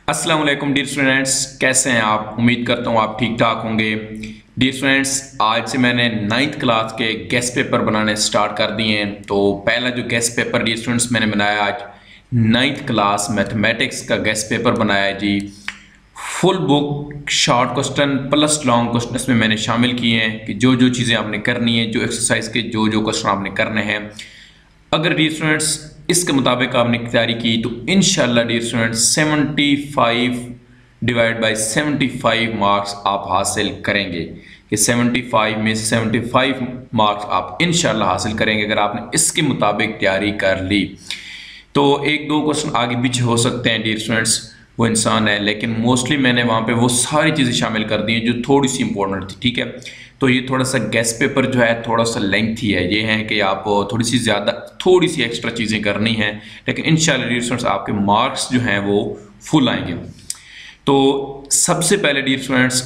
अस्सलाम वालेकुम dear students, कैसे हैं आप। उम्मीद करता हूँ आप ठीक ठाक होंगे। डियर स्टूडेंट्स, आज से मैंने 9th क्लास के गेस्ट पेपर बनाने स्टार्ट कर दिए हैं। तो पहला जो गेस्ट पेपर डियर स्टूडेंट्स मैंने बनाया आज 9th क्लास मैथमेटिक्स का गेस्ट पेपर बनाया है जी। Full book short question plus long question इसमें मैंने शामिल किए हैं कि जो जो चीज़ें आपने करनी है, जो एक्सरसाइज के जो जो क्वेश्चन आपने करने हैं, अगर डियर स्टूडेंट्स इसके मुताबिक आपने तैयारी की तो इंशाल्लाह dear students 75 divide by 75 marks आप हासिल करेंगे। कि 75 में से 75 मार्क्स आप इंशाल्लाह हासिल करेंगे अगर आपने इसके मुताबिक तैयारी कर ली। तो एक दो क्वेश्चन आगे पीछे हो सकते हैं डियर स्टूडेंट्स, वो इंसान है, लेकिन मोस्टली मैंने वहाँ पे वो सारी चीज़ें शामिल कर दी हैं जो थोड़ी सी इंपॉर्टेंट थी। ठीक है, तो ये थोड़ा सा गेस्ट पेपर जो है थोड़ा सा लेंथी है। ये है कि आप थोड़ी सी एक्स्ट्रा चीज़ें करनी हैं, लेकिन इंशाल्लाह डियर स्टूडेंट्स आपके मार्क्स जो हैं वो फुल आएंगे। तो सबसे पहले डियर स्टूडेंट्स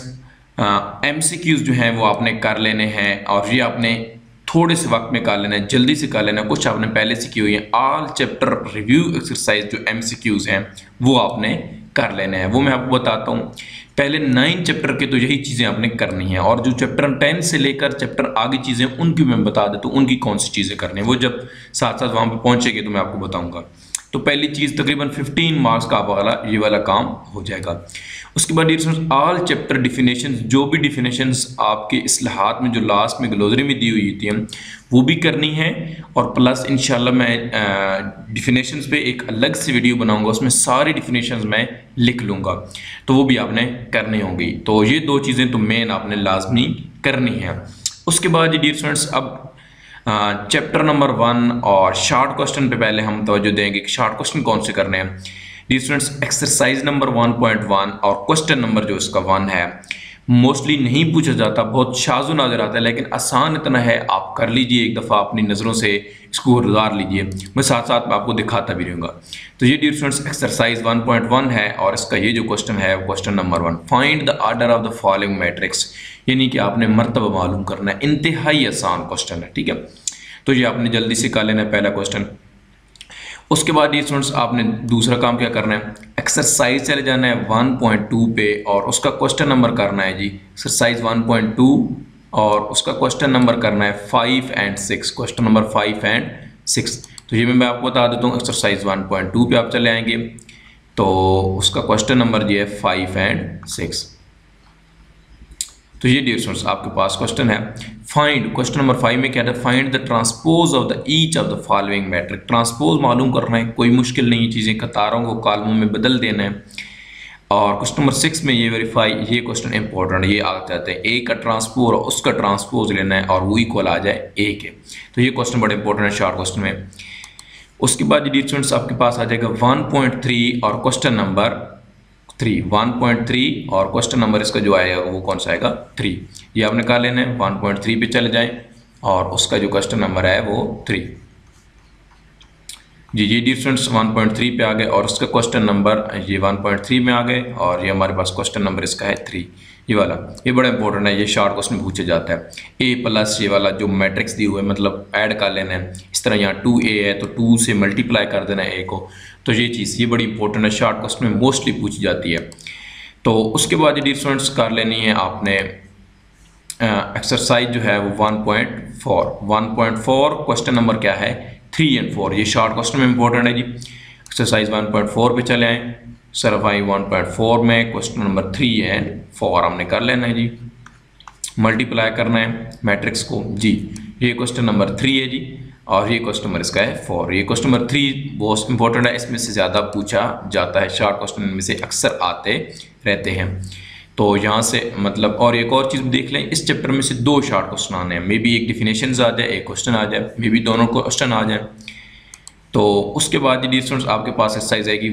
MCQs जो हैं वो आपने कर लेने हैं, और ये आपने थोड़े से वक्त में कर लेना है, जल्दी से कर लेना है। कुछ आपने पहले से की हुई है। ऑल चैप्टर रिव्यू एक्सरसाइज जो MCQs हैं वो आपने कर लेने हैं। वो मैं आपको बताता हूँ। पहले 9 चैप्टर के तो यही चीज़ें आपने करनी है, और जो चैप्टर 10 से लेकर चैप्टर आगे चीज़ें उनकी मैं बता देता हूँ उनकी कौन सी चीज़ें करनी है। वो जब साथ साथ वहाँ पे पहुँचेंगे तो मैं आपको बताऊँगा। तो पहली चीज़ तकरीबन 15 मार्क्स का ये वाला काम हो जाएगा। उसके बाद ऑल चैप्टर डिफिनेशंस, जो भी डिफिनेशंस आपके इस्लाहात में जो लास्ट में ग्लोसरी में दी हुई थी वो भी करनी है, और प्लस इंशाल्लाह मैं डिफिनेशंस पे एक अलग से वीडियो बनाऊंगा, उसमें सारी डिफिनेशंस मैं लिख लूँगा, तो वो भी आपने करनी होगी। तो ये दो चीज़ें तो मेन आपने लाजमी करनी है। उसके बाद डियर स्टूडेंट्स अब चैप्टर नंबर 1 और शॉर्ट क्वेश्चन पे पहले हम तवज्जो देंगे कि शॉर्ट क्वेश्चन कौन से करने हैं। डियर स्टूडेंट्स एक्सरसाइज नंबर 1.1 और क्वेश्चन नंबर जो इसका 1 है मोस्टली नहीं पूछा जाता, बहुत शाज़ो नजर आता है, लेकिन आसान इतना है, आप कर लीजिए एक दफ़ा अपनी नज़रों से इसको गुजार लीजिए। मैं साथ साथ में आपको दिखाता भी रहूँगा। तो ये डियर स्टूडेंट्स एक्सरसाइज 1.1 है, और इसका ये जो क्वेश्चन है question number 1, find the order of the following matrix, यानी कि आपने मर्तबा मालूम करना है। इंतहाई आसान क्वेश्चन है। ठीक है, तो ये आपने जल्दी से कर लेना है पहला क्वेश्चन। उसके बाद ये स्टूडेंट्स आपने दूसरा काम क्या करना है, एक्सरसाइज चले जाना है 1.2 पे, और उसका क्वेश्चन नंबर करना है जी एक्सरसाइज 1.2, और उसका क्वेश्चन नंबर करना है 5 और 6, क्वेश्चन नंबर 5 और 6। तो ये मैं आपको बता देता हूँ, एक्सरसाइज 1.2 पे आप चले आएंगे तो उसका क्वेश्चन नंबर ये है 5 और 6। तो ये डियर स्टूडेंट्स आपके पास क्वेश्चन है। फाइंड, क्वेश्चन नंबर 5 में क्या है, find the transpose of the each of the following matrix. Transpose मालूम करना है, कोई मुश्किल नहीं, चीज़ें कतारों को कॉलमों में बदल देना है। और क्वेश्चन नंबर 6 में ये वेरीफाई, ये क्वेश्चन इंपॉर्टेंट, ये आ जाते हैं ए का ट्रांसपोज और उसका ट्रांसपोज लेना है और वो इक्वल आ जाए ए के। तो ये क्वेश्चन बड़ा इंपॉर्टेंट है शॉर्ट क्वेश्चन में। उसके बाद डियर स्टूडेंट्स आपके पास आ जाएगा 1.3 और क्वेश्चन नंबर 3, 1.3 और क्वेश्चन नंबर इसका जो आएगा वो कौन सा आएगा 3। ये आपने कहा लेना है, 1.3 पे चले जाएं और उसका जो क्वेश्चन नंबर है वो 3 जी। ये डियर स्टूडेंट्स 1.3 पे आ गए, और उसका क्वेश्चन नंबर ये 1.3 में आ गए, और ये हमारे पास क्वेश्चन नंबर इसका है 3, ये वाला। ये बड़ा इंपॉर्टेंट है, ये शॉर्ट क्वेश्चन पूछा जाता है। ए प्लस ये वाला जो मैट्रिक्स दी हुआ है, मतलब ऐड कर लेना है। इस तरह यहाँ 2a है तो 2 से मल्टीप्लाई कर देना है a को। तो ये चीज़ ये बड़ी इंपॉर्टेंट है, शॉर्ट क्वेश्चन में मोस्टली पूछी जाती है। तो उसके बाद डियर स्टूडेंट्स कर लेनी है आपने एक्सरसाइज जो है वो 1.4 क्वेश्चन नंबर क्या है 3 और 4। ये शॉर्ट क्वेश्चन में इंपॉर्टेंट है जी। एक्सरसाइज 1.4 पे चले आए, सरफाई 1.4 में क्वेश्चन नंबर 3 और 4 हमने कर लेना है जी। मल्टीप्लाई करना है मैट्रिक्स को जी। ये क्वेश्चन नंबर 3 है जी, और ये क्वेश्चन नंबर इसका है 4। ये क्वेश्चन नंबर 3 बहुत इंपॉर्टेंट है, इसमें से ज़्यादा पूछा जाता है, शॉर्ट क्वेश्चन में से अक्सर आते रहते हैं। तो यहाँ से मतलब, और एक और चीज़ देख लें, इस चैप्टर में से 2 शॉर्ट क्वेश्चन आने हैं। मे बी एक डिफिनेशंस आ जाए, एक क्वेश्चन आ जाए, मे बी दोनों क्वेश्चन आ जाए। तो उसके बाद डियर स्टूडेंट्स आपके पास एक्सरसाइज आएगी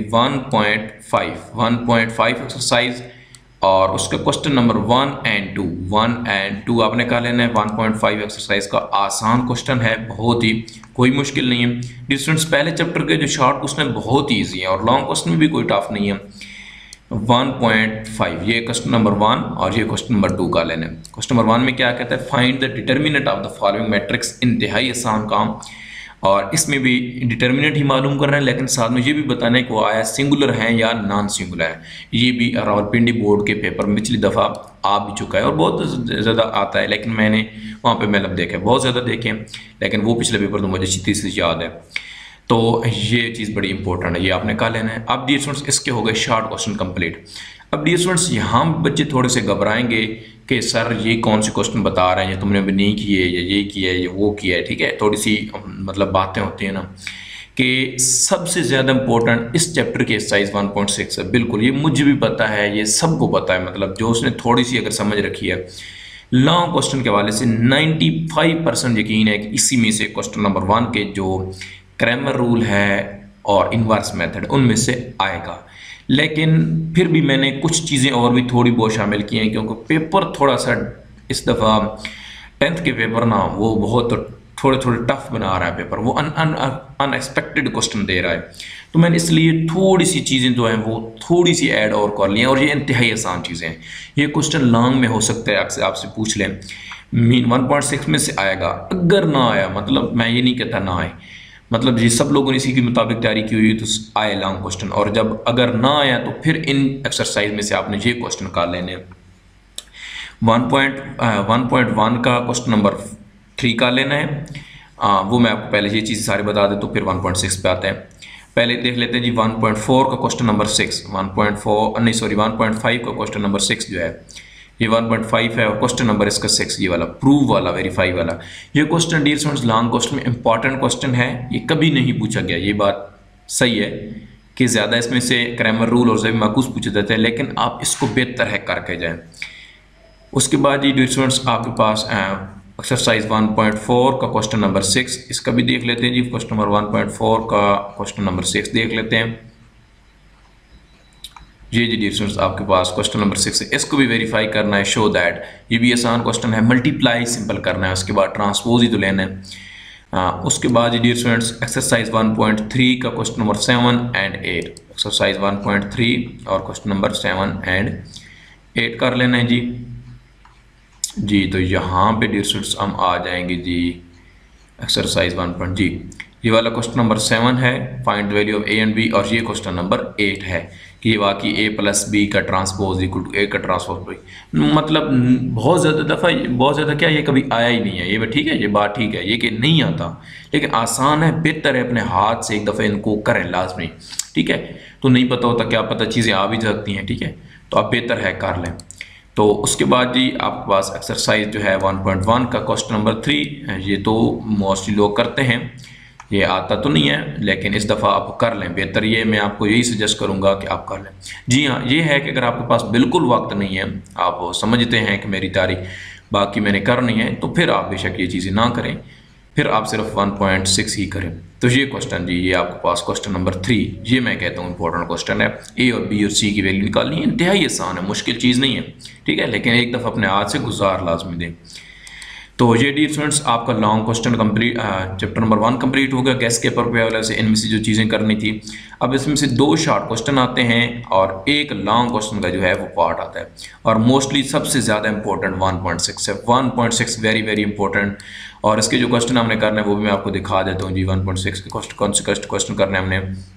1.5 एक्सरसाइज, और उसका क्वेश्चन नंबर 1 और 2 आपने कहा लेना है। 1.5 एक्सरसाइज का आसान क्वेश्चन है, बहुत ही कोई मुश्किल नहीं है। डियर स्टूडेंट्स पहले चैप्टर के जो शॉर्ट क्वेश्चन है बहुत ही ईजी है, और लॉन्ग क्वेश्चन में भी कोई टफ नहीं है। 1.5 ये क्वेश्चन नंबर 1 और ये क्वेश्चन नंबर 2 का लेना है। क्वेश्चन नंबर 1 में क्या कहता है, find the determinant of the following matrix. इंतहाई आसान काम, और इसमें भी डिटर्मिनेंट ही मालूम कर रहे हैं, लेकिन साथ में ये भी बताना है कि वो आया सिंगुलर है या नॉन सिंगुलर है। ये भी रावलपिंडी बोर्ड के पेपर में पिछली दफ़ा आ भी चुका है और बहुत ज़्यादा आता है, लेकिन मैंने वहाँ पे मतलब देखे बहुत ज़्यादा देखे, लेकिन वो पिछले पेपर तो मुझे अच्छी से याद है। तो ये चीज़ बड़ी इंपॉर्टेंट है, ये आपने कहा लेना है। अब डियर स्टूडेंट्स इसके हो गए शॉर्ट क्वेश्चन कंप्लीट। अब डियर स्टूडेंट्स यहाँ बच्चे थोड़े से घबराएंगे कि सर ये कौन से क्वेश्चन बता रहे हैं, ये तुमने अभी नहीं किए, ये किया है, ये वो किया है, ठीक है। थोड़ी सी मतलब बातें होती हैं ना कि सबसे ज़्यादा इंपॉर्टेंट इस चैप्टर के एक्सरसाइज 1.6 है। बिल्कुल ये मुझे भी पता है, ये सबको पता है, मतलब जो उसने थोड़ी सी अगर समझ रखी है लॉन्ग क्वेश्चन के हवाले से 95% यकीन है कि इसी में से क्वेश्चन नंबर 1 के जो क्रैमर रूल है और इन्वर्स मेथड उनमें से आएगा। लेकिन फिर भी मैंने कुछ चीज़ें और भी थोड़ी बहुत शामिल की हैं, क्योंकि पेपर थोड़ा सा इस दफ़ा 10th के पेपर ना वो बहुत थोड़े टफ बना रहा है पेपर, वो अनएक्सपेक्टेड क्वेश्चन दे रहा है। तो मैंने इसलिए थोड़ी सी चीज़ें जो हैं वो थोड़ी सी ऐड और कर ली हैं, और ये इंतहाई आसान चीज़ें हैं। ये क्वेश्चन लॉन्ग में हो सकता है, आपसे पूछ लें मीन 1.6 में से आएगा। अगर ना आया, मतलब मैं ये नहीं कहता ना आए, मतलब ये सब लोगों ने इसी के मुताबिक तैयारी की हुई तो आए लॉन्ग क्वेश्चन, और जब अगर ना आया तो फिर इन एक्सरसाइज में से आपने ये क्वेश्चन निकाल लेने। 1.1 का क्वेश्चन नंबर 3 का लेना है। वो मैं आपको पहले ये चीज़ सारी बता दें तो फिर 1.6 पे आते हैं। पहले देख लेते हैं जी 1.4 का क्वेश्चन नंबर 6, 1.5 का क्वेश्चन नंबर 6 जो है ये 1.5 है, और क्वेश्चन नंबर इसका 6 ये वाला प्रूव वाला, वेरीफाई वाला। ये क्वेश्चन डियर स्टूडेंट्स लॉन्ग क्वेश्चन में इंपॉर्टेंट क्वेश्चन है, ये कभी नहीं पूछा गया। ये बात सही है कि ज़्यादा इसमें से क्रैमर रूल और ज़ेबी माकूस पूछे जाते हैं, लेकिन आप इसको बेहतर है करके जाएं। उसके बाद ये डियर स्टूडेंट्स आपके पास एक्सरसाइज 1.4 का क्वेश्चन नंबर 6, इसका भी देख लेते हैं जी। क्वेश्चन नंबर 1.4 का क्वेश्चन नंबर 6 देख लेते हैं। ये जी डियर स्टूडेंट्स आपके पास क्वेश्चन नंबर 6 है, इसको भी वेरीफाई करना है। शो दैट, ये भी आसान क्वेश्चन है, मल्टीप्लाई सिंपल करना है, उसके बाद ट्रांसपोज ही तो लेना है। उसके बाद डियर स्टूडेंट्स एक्सरसाइज 1.3 का क्वेश्चन नंबर 7 एंड 8, एक्सरसाइज 1.3 और क्वेश्चन नंबर 7 एंड 8 कर लेना है जी। तो यहाँ पे डियर स्टूडेंट्स हम आ जाएंगे जी एक्सरसाइज 1. जी ये वाला क्वेश्चन नंबर 7 है, find the value of A and B, और ये क्वेश्चन नंबर 8 है कि वाकई a प्लस बी का ट्रांसपोज इक्वल टू a का ट्रांसपोज बी। मतलब बहुत ज़्यादा क्या ये कभी आया ही नहीं है, ये ठीक है, ये बात ठीक है, ये कि नहीं आता, लेकिन आसान है, बेहतर है अपने हाथ से एक दफ़ा इनको करें लाजमी, ठीक है। तो नहीं पता होता, क्या पता चीज़ें आ भी सकती हैं, ठीक है, तो आप बेहतर है कर लें। तो उसके बाद जी आपके पास एक्सरसाइज जो है 1.1 का क्वेश्चन नंबर 3, ये तो मोस्टली लोग करते हैं, ये आता तो नहीं है, लेकिन इस दफ़ा आप कर लें, बेहतर ये मैं आपको यही सजेस्ट करूंगा कि आप कर लें। जी हाँ, ये है कि अगर आपके पास बिल्कुल वक्त नहीं है, आप समझते हैं कि मेरी तारीख बाकी मैंने करनी है, तो फिर आप बेशक ये चीज़ें ना करें, फिर आप सिर्फ 1.6 ही करें। तो ये क्वेश्चन जी ये आपके पास क्वेश्चन नंबर 3, ये मैं कहता हूँ इंपॉर्टेंट क्वेश्चन है। ए और बी और सी की वैल्यू निकालनी है, इंतहाई आसान है, मुश्किल चीज़ नहीं है, ठीक है, लेकिन एक दफ़ा अपने हाथ से गुजार लाजमी दें। तो ये डियर स्टूडेंट्स आपका long question complete, chapter number 1 complete हो गया गैस पेपर पे वाले से, इनमें से जो चीज़ें करनी थी। अब इसमें से 2 शॉर्ट क्वेश्चन आते हैं और एक लॉन्ग क्वेश्चन का जो है वो पार्ट आता है, और मोस्टली सबसे ज़्यादा इंपॉर्टेंट 1.6 है। 1.6 वेरी वेरी इंपॉर्टेंट, और इसके जो क्वेश्चन हमने करने हैं वो भी मैं आपको दिखा देता हूँ जी। 1.6 के कौन से क्वेश्चन करने हमने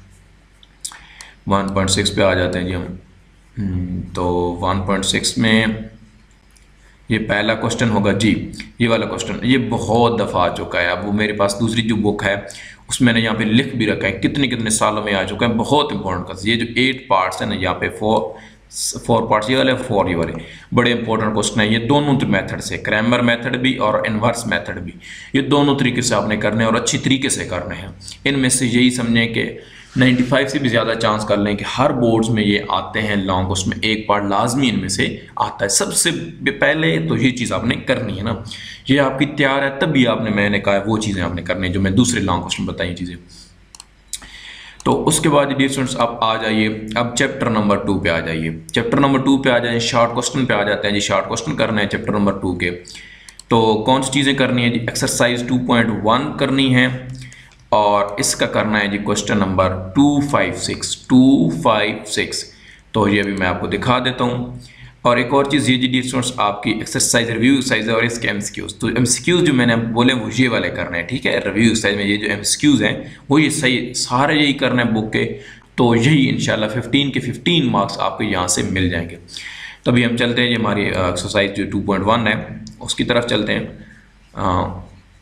1.6 पे आ जाते हैं जी हम। तो 1.6 में ये पहला क्वेश्चन होगा जी, ये वाला क्वेश्चन, ये बहुत दफ़ा आ चुका है। अब वो मेरे पास दूसरी जो बुक है उसमें मैंने यहाँ पे लिख भी रखा है, कितने सालों में आ चुका है, बहुत इंपॉर्टेंट क्वेश्चन। ये जो 8 पार्ट्स है ना, यहाँ पे 4 पार्ट्स ये वाले, 4 ये वाले बड़े इंपॉर्टेंट क्वेश्चन है। ये दोनों मेथड से, क्रैमर मेथड भी और इन्वर्स मेथड भी, ये दोनों तरीके से आपने करने और अच्छी तरीके से करने हैं। इनमें से यही समझें कि 95 से भी ज़्यादा चांस कर लें कि हर बोर्ड्स में ये आते हैं लॉन्ग, उसमें एक पार्ट लाजमी इनमें से आता है। सबसे पहले तो ये चीज़ आपने करनी है ना, ये आपकी तैयार है तभी आपने, मैंने कहा वो चीज़ें आपने करनी है जो मैं दूसरे लॉन्ग क्वेश्चन बताई चीज़ें। तो उसके बाद डियर स्टूडेंट्स आप आ जाइए, अब चैप्टर नंबर 2 पे आ जाइए। चैप्टर नंबर 2 पे आ जाइए, शॉर्ट क्वेश्चन पे आ जाते हैं जी। शॉर्ट क्वेश्चन करना है चैप्टर नंबर 2 के, तो कौन सी चीज़ें करनी है जी? एक्सरसाइज 2.1 करनी है, और इसका करना है जी क्वेश्चन नंबर 256। तो ये भी मैं आपको दिखा देता हूँ। और एक और चीज़ ये जी डियर स्टूडेंट्स, आपकी एक्सरसाइज रिव्यू एक्सरसाइज है और इसके एमसीक्यूज। तो एमसीक्यूज जो मैंने बोले वो ये वाले करने हैं, ठीक है। रिव्यू एक्सरसाइज में ये जो एमसीक्यूज हैं वो ये सही सारे यही करने हैं बुक के। तो यही इंशाल्लाह 15 के 15 मार्क्स आपको यहाँ से मिल जाएंगे। तो अभी हम चलते हैं, ये हमारी एक्सरसाइज जो 2.1 है उसकी तरफ चलते हैं।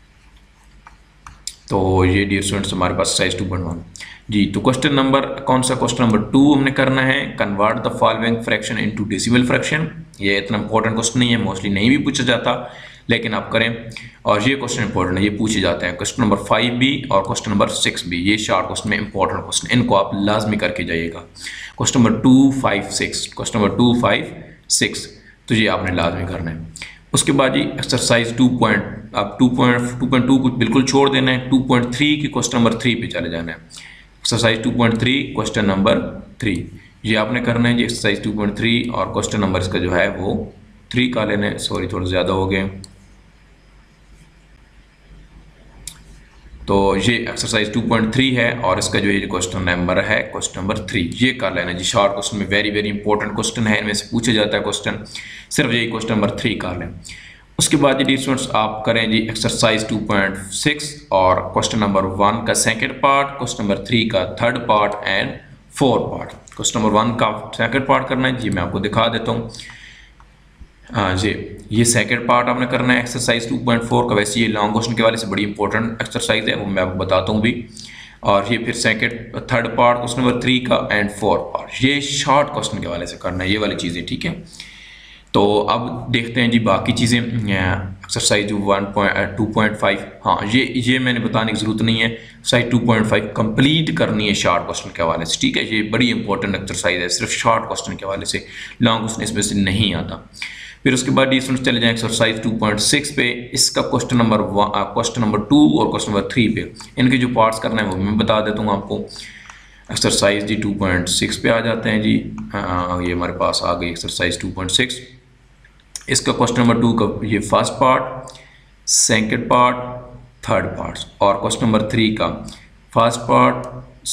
तो ये डियर स्टूडेंट्स हमारे पास एक्सरसाइज 2.1 जी। तो क्वेश्चन नंबर कौन सा, क्वेश्चन नंबर 2 हमने करना है, convert the following fraction into decimal fraction. ये इतना इंपॉर्टेंट क्वेश्चन नहीं है, मोस्टली नहीं भी पूछा जाता, लेकिन आप करें। और ये क्वेश्चन इंपॉर्टेंट है, ये पूछे जाते हैं। क्वेश्चन नंबर 5 भी और क्वेश्चन नंबर 6 भी, ये शार्ट क्वेश्चन में इंपॉर्टेंट क्वेश्चन, इनको आप लाजमी करके जाइएगा। क्वेश्चन नंबर 2, 5, 6, क्वेश्चन नंबर 2, 5, 6, तो ये आपने लाजमी करना है। उसके बाद जी एक्सरसाइज 2.2 को बिल्कुल छोड़ देना है, 2.3 की क्वेश्चन नंबर 3 पे चले जाना है। एक्सरसाइज 2.3 क्वेश्चन नंबर 3 ये आपने करना है जी। एक्सरसाइज 2.3 और क्वेश्चन नंबर इसका जो है वो 3 का लेना है। सॉरी थोड़ा ज़्यादा हो गए। तो ये एक्सरसाइज 2.3 है और इसका जो ये क्वेश्चन नंबर है क्वेश्चन नंबर 3, ये कर लेना जी। शॉर्ट क्वेश्चन में वेरी वेरी इंपॉर्टेंट क्वेश्चन है, इनमें से पूछा जाता है क्वेश्चन, सिर्फ यही क्वेश्चन नंबर 3 कर लें। उसके बाद जी स्टूडेंट्स आप करें जी एक्सरसाइज 2.6 और क्वेश्चन नंबर 1 का सेकंड पार्ट, क्वेश्चन नंबर 3 का third part and fourth part. Question number 1 का सेकंड पार्ट करना है जी, मैं आपको दिखा देता हूँ। हाँ जी, ये सेकंड पार्ट आपने करना है एक्सरसाइज 2.4 का। वैसे ये लॉन्ग क्वेश्चन के वाले से बड़ी इंपॉर्टेंट एक्सरसाइज है, वो मैं आपको बताता हूँ भी। और ये फिर थर्ड पार्ट क्वेश्चन नंबर 3 का एंड फोर्थ पार्ट, ये शॉर्ट क्वेश्चन के वाले से करना है, ये वाली चीज़ें, ठीक है। तो अब देखते हैं जी बाकी चीज़ें। एक्सरसाइज 2.5, हाँ ये मैंने बताने की ज़रूरत नहीं है। एक्सरसाइज 2.5 कंप्लीट करनी है शॉर्ट क्वेश्चन के हवाले से, ठीक है। ये बड़ी इंपॉर्टेंट एक्सरसाइज है, सिर्फ शॉर्ट क्वेश्चन के हवाले से, लॉन्ग क्वेश्चन इसमें से नहीं आता। फिर उसके बाद स्टूडेंट्स चले जाएं एक्सरसाइज 2.6 पे। इसका क्वेश्चन नंबर 2 और क्वेश्चन नंबर 3 पे इनके जो पार्ट्स करना है वो मैं बता देता हूँ आपको। एक्सरसाइज जी 2.6 पे आ जाते हैं जी। ये हमारे पास आ गई एक्सरसाइज 2.6। इसका क्वेश्चन नंबर 2 का ये first part, second part, third part, और क्वेश्चन नंबर 3 का फर्स्ट पार्ट,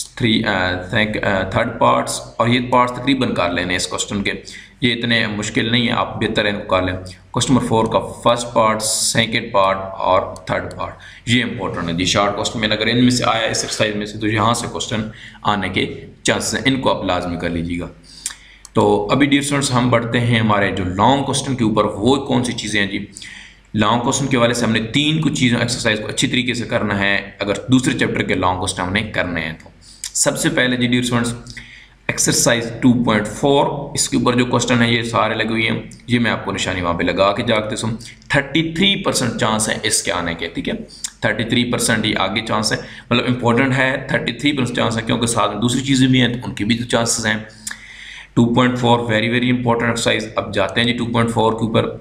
थर्ड पार्ट्स, और ये पार्ट्स तकरीबन कर लेने इस क्वेश्चन के, ये इतने मुश्किल नहीं है, आप बेहतर है इनको कर लें। क्वेश्चन नंबर 4 का फर्स्ट पार्ट, सेकंड पार्ट और थर्ड पार्ट, ये इंपॉर्टेंट है जी। शॉर्ट क्वेश्चन में अगर इनमें से आया इस एक्सरसाइज में से, तो यहाँ से क्वेश्चन आने के चांसेस हैं, इनको आप लाजमी कर लीजिएगा। तो अभी डियर स्टूडेंट्स हम बढ़ते हैं हमारे जो लॉन्ग क्वेश्चन के ऊपर। वो कौन सी चीज़ें हैं जी? लॉन्ग क्वेश्चन के वाले से हमने 3 कुछ चीज़ों एक्सरसाइज को अच्छी तरीके से करना है अगर दूसरे चैप्टर के लॉन्ग क्वेश्चन हमने करने हैं। तो सबसे पहले जी डियर स्टूडेंट्स एक्सरसाइज 2.4, इसके ऊपर जो क्वेश्चन है ये सारे लगे हुए हैं, ये मैं आपको निशानी वहाँ पे लगा के जागते सुन। 33% चांस है इसके आने के, ठीक है। 33% ही आगे चांस है, मतलब इंपॉर्टेंट है, 33% चांस है, क्योंकि साथ में दूसरी चीज़ें भी हैं तो उनके भी तो चांसेस हैं। 2.4 वेरी वेरी इंपॉर्टेंट एक्सरसाइज। अब जाते हैं जी 2.4 के ऊपर।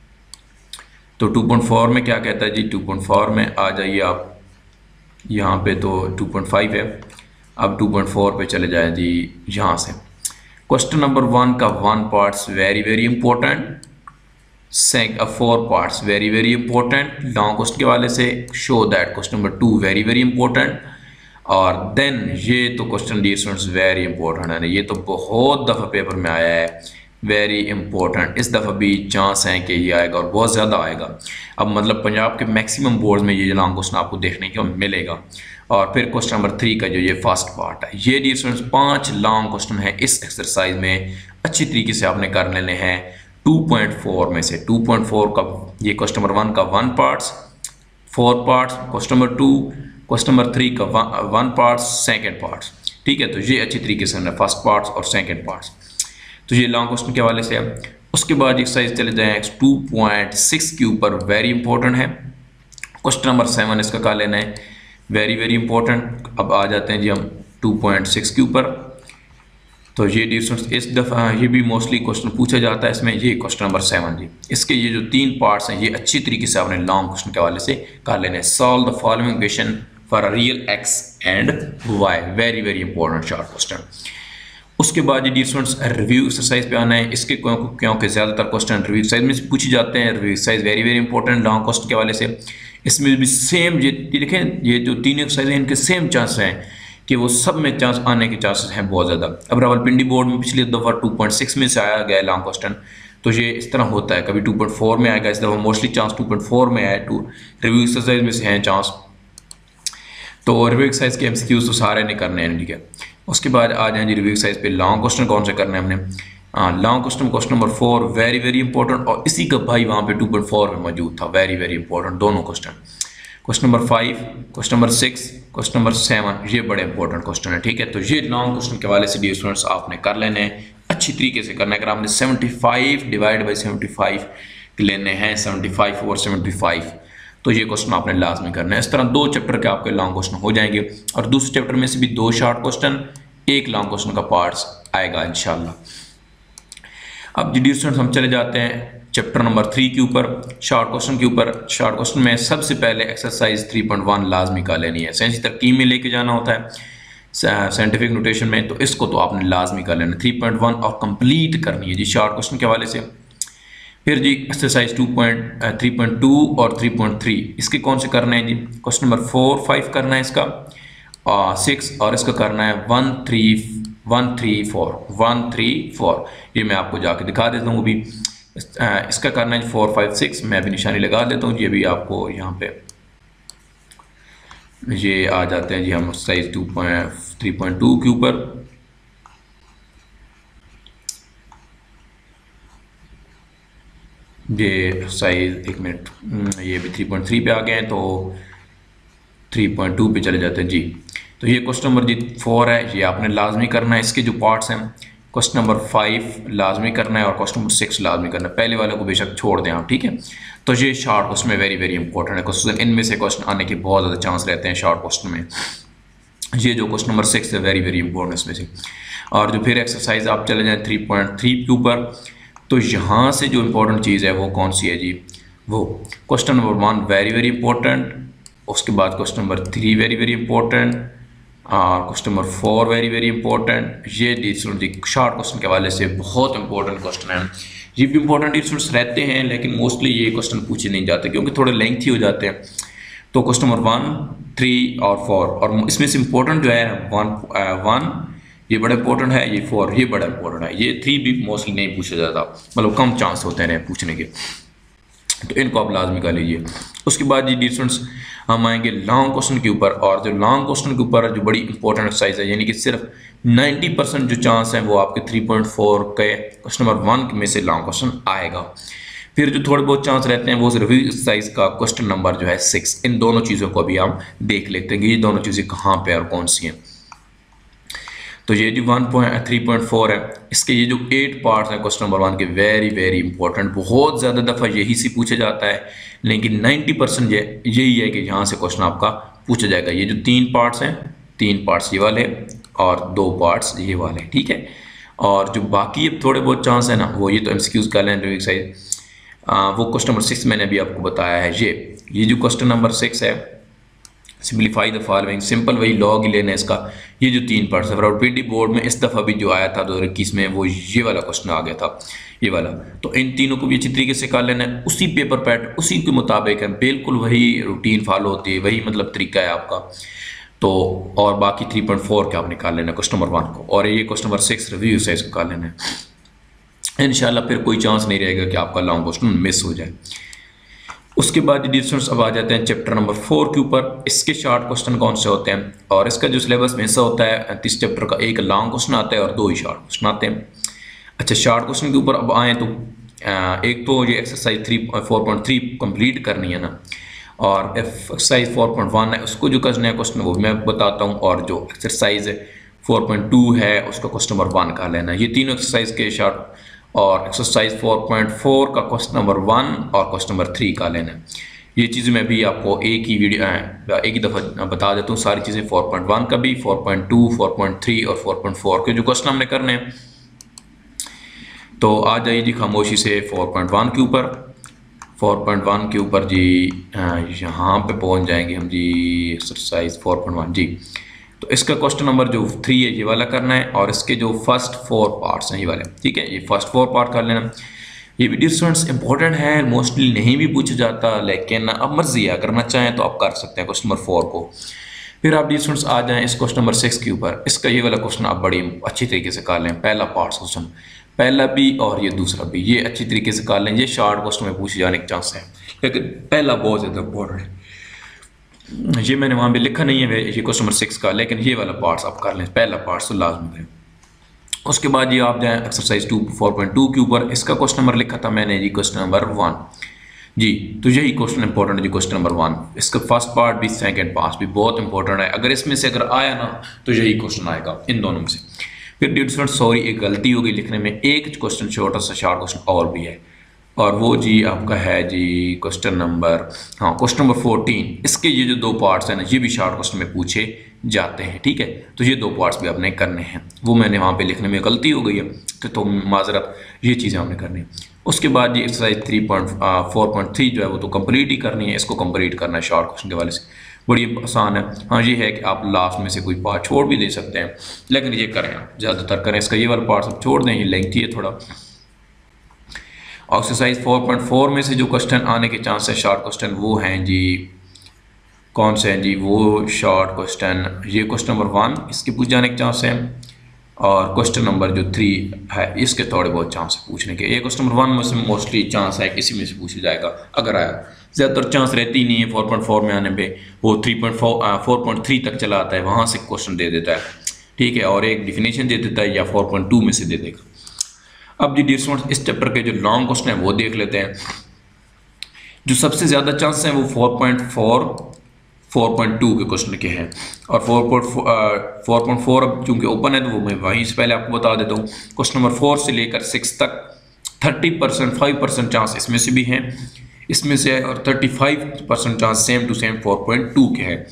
तो 2.4 में क्या कहता है जी? 2.4 में आ जाइए आप यहाँ पे, तो 2.5 है। अब 2.4 पे चले जाए जी यहाँ से। क्वेश्चन नंबर 1 का 1 parts very very important, 4 parts very very important long question के वाले से। Show that question number 2 very very important. और देन ये तो question dear students very important है, ये तो बहुत दफ़ा पेपर में आया है, वेरी इंपॉर्टेंट। इस दफ़ा भी चांस है कि ये आएगा और बहुत ज़्यादा आएगा। अब मतलब पंजाब के मैक्सिमम बोर्ड में ये लॉन्ग क्वेश्चन आपको देखने को मिलेगा। और फिर क्वेश्चन नंबर 3 का जो ये फर्स्ट पार्ट है, ये डियर स्टूडेंट्स 5 लॉन्ग क्वेश्चन है इस एक्सरसाइज में, अच्छी तरीके से आपने कर लेने हैं 2.4 में से। 2.4 का ये क्वेश्चन नंबर 1 का 1 parts, 4 parts, question number 2, question number 3 का 1 पार्ट्स, सेकेंड पार्ट्स, ठीक है। तो ये अच्छी तरीके से हमने फर्स्ट पार्ट्स और सेकेंड पार्ट्स, तो ये लॉन्ग क्वेश्चन के हवाले से है। उसके बाद एक्सरसाइज चले जाएं 2.6 के ऊपर, वेरी इंपॉर्टेंट है। क्वेश्चन नंबर 7 इसका क्या लेना है, वेरी वेरी इंपॉर्टेंट। अब आ जाते हैं जी हम 2.6 के ऊपर। तो ये डिस्टेंस इस दफ़ा ये भी मोस्टली क्वेश्चन पूछा जाता है इसमें। ये क्वेश्चन नंबर 7 जी, इसके ये जो 3 पार्ट्स हैं ये अच्छी तरीके से आपने लॉन्ग क्वेश्चन के हवाले से कर लेने। Solve the following equation for a real x and y, very very important short question. उसके बाद ये स्टूडेंट्स रिव्यू एक्सरसाइज पे आना है। इसके क्योंकि ज़्यादातर क्वेश्चन रिव्यू एक्सरसाइज में से पूछे जाते हैं। Review exercise very very important long question के हवाले से। इसमें भी सेम ये देखें, ये जो 3 एक्सरसाइज हैं इनके सेम चांस हैं कि वो सब में चांस आने के चांसेस हैं बहुत ज़्यादा। अब रावलपिंडी बोर्ड में पिछली दफ़ा 2.6 में से आया गया लॉन्ग क्वेश्चन, तो ये इस तरह होता है, कभी 2.4 में आएगा, इस दफ़ा मोस्टली चांस 2.4 में आए, टू रिव्यू एक्सरसाइज में से हैं चांस। तो रिव्यू एक्सरसाइज के एमसीक्यूज तो सारे नहीं करने हैं, ठीक है। उसके बाद आ जाए जी रिव्यू एक्सरसाइज पे। लॉन्ग क्वेश्चन कौन से करने हैं हमने? Long question, question number 4 very very important, और इसी का भाई वहाँ पे 2.4 में मौजूद था, वेरी वेरी इंपॉर्टेंट दोनों question. Question number 5, question number 6, question number 7, ये बड़े इंपॉर्टेंट क्वेश्चन है, ठीक है। तो ये लॉन्ग क्वेश्चन के वाले से डियर स्टूडेंट्स आपने कर लेने हैं, अच्छी तरीके से करना है। अगर आपने 75 डिवाइड बाई 75 लेने हैं, 75 और 75, तो ये क्वेश्चन आपने लाजमी करना है। इस तरह 2 चैप्टर के आपके लॉन्ग क्वेश्चन हो जाएंगे, और दूसरे चैप्टर में से भी 2 शॉर्ट क्वेश्चन, 1 लॉन्ग क्वेश्चन का पार्ट्स आएगा इंशाल्लाह। अब डियर स्टूडेंट्स हम चले जाते हैं चैप्टर नंबर 3 के ऊपर, शॉर्ट क्वेश्चन के ऊपर। शॉर्ट क्वेश्चन में सबसे पहले एक्सरसाइज 3.1 लाजमी का लेनी है, साइंसी तरकीब में लेके जाना होता है साइंटिफिक नोटेशन में, तो इसको तो आपने लाजमी कर लेना 3.1 और कंप्लीट करनी है जी शॉर्ट क्वेश्चन के हवाले से। फिर जी एक्सरसाइज 3.2 और 3.3 इसके कौन से करने हैं जी? क्वेश्चन नंबर 4, 5 करना है इसका, 6, और इसका करना है 1, 3, 4। ये मैं आपको जाके दिखा देता हूँ अभी। इसका करना है 4, 5, 6, मैं भी निशानी लगा देता हूँ। ये भी आपको यहाँ पे ये आ जाते हैं जी हम साइज 3.2 के ऊपर। ये साइज, एक मिनट, ये भी 3.3 पे आ गए हैं, तो 3.2 पे चले जाते हैं जी। तो ये क्वेश्चन नंबर जी 4 है, ये आपने लाजमी करना है। इसके जो पार्ट्स हैं, क्वेश्चन नंबर 5 लाजमी करना है और क्वेश्चन नंबर 6 लाजमी करना है। पहले वाले को बेशक छोड़ दें आप, ठीक है। तो ये शॉर्ट क्वेश्चन में वेरी वेरी इंपॉर्टेंट है क्वेश्चन, इनमें से क्वेश्चन आने के बहुत ज़्यादा चांस रहते हैं शॉर्ट क्वेश्चन में। ये जो क्वेश्चन नंबर 6 है वेरी वेरी इंपॉर्टेंट इसमें से। और जो फिर एक्सरसाइज आप चले जाएँ 3.3 के ऊपर, तो यहाँ से जो इम्पोर्टेंट चीज़ है वो कौन सी है जी? वो question number 1 very very important, उसके बाद question number 3 very very important, और question number 4 very very important. ये शॉर्ट क्वेश्चन के हवाले से बहुत इंपॉर्टेंट क्वेश्चन है। ये भी इंपॉर्टेंट स्टूडेंट्स रहते हैं, लेकिन मोस्टली ये क्वेश्चन पूछे नहीं जाते क्योंकि थोड़े लेंथी हो जाते हैं। तो क्वेश्चन नंबर 1, 3 और 4, और इसमें से इंपॉर्टेंट जो है 1 ये बड़ा इंपॉर्टेंट है, ये 4 ये बड़ा इंपॉर्टेंट है, ये 3 भी मोस्टली नहीं पूछा जाता, मतलब कम चांस होते हैं पूछने के, तो इनको आप लाजमी कर लीजिए। उसके बाद जी डियर स्टूडेंट्स हम आएंगे लॉन्ग क्वेश्चन के ऊपर, और जो लॉन्ग क्वेश्चन के ऊपर जो बड़ी इंपॉर्टेंट एक्सरसाइज है, यानी कि सिर्फ 90% जो चांस है वो आपके 3.4 के क्वेश्चन नंबर 1 में से लॉन्ग क्वेश्चन आएगा। फिर जो थोड़े बहुत चांस रहते हैं वो रिव्यू एक्सरसाइज का क्वेश्चन नंबर जो है 6। इन दोनों चीज़ों को अभी हम देख लेते हैं कि ये दोनों चीज़ें कहाँ पे और कौन सी हैं। तो ये जो 3.4 है, इसके ये जो 8 पार्ट्स हैं क्वेश्चन नंबर 1 के, वेरी वेरी इंपॉर्टेंट, बहुत ज़्यादा दफ़ा यही से पूछा जाता है, लेकिन 90% यही है कि यहाँ से क्वेश्चन आपका पूछा जाएगा। ये जो 3 पार्ट्स हैं, 3 पार्ट्स ये वाले और 2 पार्ट्स ये वाले, ठीक है। और जो बाकी अब थोड़े बहुत चांस है ना, वो ये तो एमसीक्यूज का लें एक्सरसाइज, वो क्वेश्चन नंबर 6 मैंने अभी आपको बताया है। ये जो क्वेश्चन नंबर 6 है, सिंप्लीफाई द फॉलोइंग, सिंपल वही लॉग ही लेना है इसका। ये जो 3 पार्ट्स है, प्रीटी बोर्ड में इस दफ़ा भी जो आया था 2021 में, वो ये वाला क्वेश्चन आ गया था, ये वाला। तो इन तीनों को भी अच्छी तरीके से कर लेना है, उसी पेपर पैटर्न उसी के मुताबिक है, बिल्कुल वही रूटीन फॉलो होती है, वही मतलब तरीका है आपका। तो और बाकी 3.4 का आपने कर लेना है क्वेश्चन नंबर 1 को, और ये क्वेश्चन नंबर 6 रिव्यू एक्सरसाइज को कर लेना है। इंशाल्लाह फिर कोई चांस नहीं रहेगा कि आपका लॉन्ग क्वेश्चन मिस हो जाए। उसके बाद डियर स्टूडेंट्स अब आ जाते हैं चैप्टर नंबर 4 के ऊपर। इसके शॉर्ट क्वेश्चन कौन से होते हैं, और इसका जो सिलेबस में हिस्सा होता है 30 चैप्टर का, एक लॉन्ग क्वेश्चन आता है और 2 ही शॉर्ट क्वेश्चन आते हैं। अच्छा, शॉर्ट क्वेश्चन के ऊपर अब आएँ तो एक तो ये एक्सरसाइज 4.3 कंप्लीट करनी है ना, और एक्सरसाइज 4.1 है उसको जो करना है क्वेश्चन वो मैं बताता हूँ, और जो एक्सरसाइज 4.2 है उसका क्वेश्चन नंबर 1 का लेना है। ये तीनों एक्सरसाइज के शॉर्ट, और एक्सरसाइज 4.4 का क्वेश्चन नंबर 1 और क्वेश्चन नंबर 3 का लेना है। ये चीज़ें मैं भी आपको एक ही दफ़ा बता देता हूँ सारी चीज़ें, 4.1 का भी, 4.2, 4.3 और 4.4 के जो क्वेश्चन हमने करने हैं। तो आ जाइए जी खामोशी से 4.1 के ऊपर। 4.1 के ऊपर जी यहाँ पे पहुँच जाएंगे हम जी, एक्सरसाइज 4.1 जी। तो इसका क्वेश्चन नंबर जो 3 है ये वाला करना है, और इसके जो फर्स्ट 4 पार्ट्स हैं ये वाले, ठीक है, ये फर्स्ट 4 पार्ट कर लेना। ये भी डियर स्टूडेंट्स इंपॉर्टेंट है, मोस्टली नहीं भी पूछा जाता, लेकिन अब मर्जी है, करना चाहें तो आप कर सकते हैं क्वेश्चन नंबर 4 को। फिर आप स्टूडेंट्स आ जाएं इस क्वेश्चन नंबर 6 के ऊपर। इसका ये वाला क्वेश्चन आप बड़ी अच्छी तरीके से कर लें, पहला पार्ट क्वेश्चन, पहला भी और ये दूसरा भी, ये अच्छी तरीके से कर लें। ये शॉर्ट क्वेश्चन में पूछे जाने के चांस है, लेकिन पहला बहुत ज़्यादा इंपॉर्टेंट है। ये मैंने वहाँ पे लिखा नहीं है ये क्वेश्चन नंबर 6 का, लेकिन ये वाला पार्ट्स आप कर लें, पहला पार्ट तो लाजमी करें। उसके बाद ये आप जाएँ एक्सरसाइज 4.2 के ऊपर। इसका क्वेश्चन नंबर लिखा था मैंने जी क्वेश्चन नंबर 1 जी। तो यही क्वेश्चन इंपॉर्टेंट है जी, क्वेश्चन नंबर 1। इसका फर्स्ट पार्ट भी सेकंड पार्ट भी बहुत इंपॉर्टेंट है। अगर इसमें से अगर आया ना तो यही क्वेश्चन आएगा इन दोनों में से। फिर डियर स्टूडेंट सॉरी एक गलती हो गई लिखने में, एक क्वेश्चन छोटा सा शॉर्ट क्वेश्चन और भी है, और वो जी आपका है जी क्वेश्चन नंबर, हाँ क्वेश्चन नंबर 14। इसके ये जो दो पार्ट्स हैं ना, ये भी शॉर्ट क्वेश्चन में पूछे जाते हैं, ठीक है। तो ये दो पार्ट्स भी आपने करने हैं, वो मैंने वहाँ पे लिखने में गलती हो गई है तो माजरत, ये चीज़ें आपने करनी है। उसके बाद ये एक्सरसाइज 4.3 जो है वो तो कंप्लीट ही करनी है, इसको कंप्लीट करना है शॉर्ट क्वेश्चन के वाले से, बड़ी आसान है। हाँ ये है कि आप लास्ट में से कोई पार्ट छोड़ भी दे सकते हैं, लेकिन ये करें आप ज़्यादातर करें, इसका ये वाला पार्ट सब छोड़ दें, ये लेंथी है थोड़ा। एक्सरसाइज 4.4 में से जो क्वेश्चन आने के चांस है शॉर्ट क्वेश्चन, वो हैं जी कौन से हैं जी, वो शॉर्ट क्वेश्चन, ये क्वेश्चन नंबर 1 इसके पूछ जाने के चांस है, और क्वेश्चन नंबर जो 3 है इसके थोड़े बहुत चांस है पूछने के। ये क्वेश्चन नंबर 1 में से मोस्टली चांस है किसी में से पूछा जाएगा, अगर आया ज़्यादातर चांस रहती नहीं है 4.4 में आने पे, वो 4.3 तक चला आता है, वहाँ से क्वेश्चन दे देता है, ठीक है, और एक डिफिनेशन दे देता है या 4.2 में से दे देगा। अब जी डियर स्टूडेंट्स इस चैप्टर के जो लॉन्ग क्वेश्चन है वो देख लेते हैं। जो सबसे ज़्यादा चांस हैं वो 4.2 के क्वेश्चन के हैं, और 4.4 अब चूँकि ओपन है तो वो मैं वहीं से पहले आपको बता देता हूँ। क्वेश्चन नंबर 4 से लेकर 6 तक 30% 5% चांस इसमें से भी हैं, इसमें से, और 35% चांस सेम टू सेम 4.2 के हैं,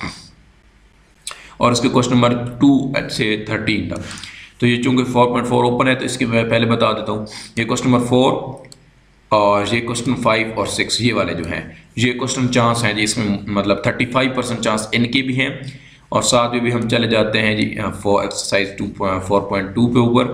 और इसके क्वेश्चन नंबर 2 से 13 तक। तो ये चूँकि 4.4 ओपन है तो इसके मैं पहले बता देता हूँ। ये क्वेश्चन नंबर 4 और ये क्वेश्चन 5 और 6 ये वाले जो हैं, ये क्वेश्चन चांस हैं जी इसमें, मतलब 35% चांस इनके भी हैं, और साथ में भी हम चले जाते हैं जी एक्सरसाइज 4.2 पे ऊपर।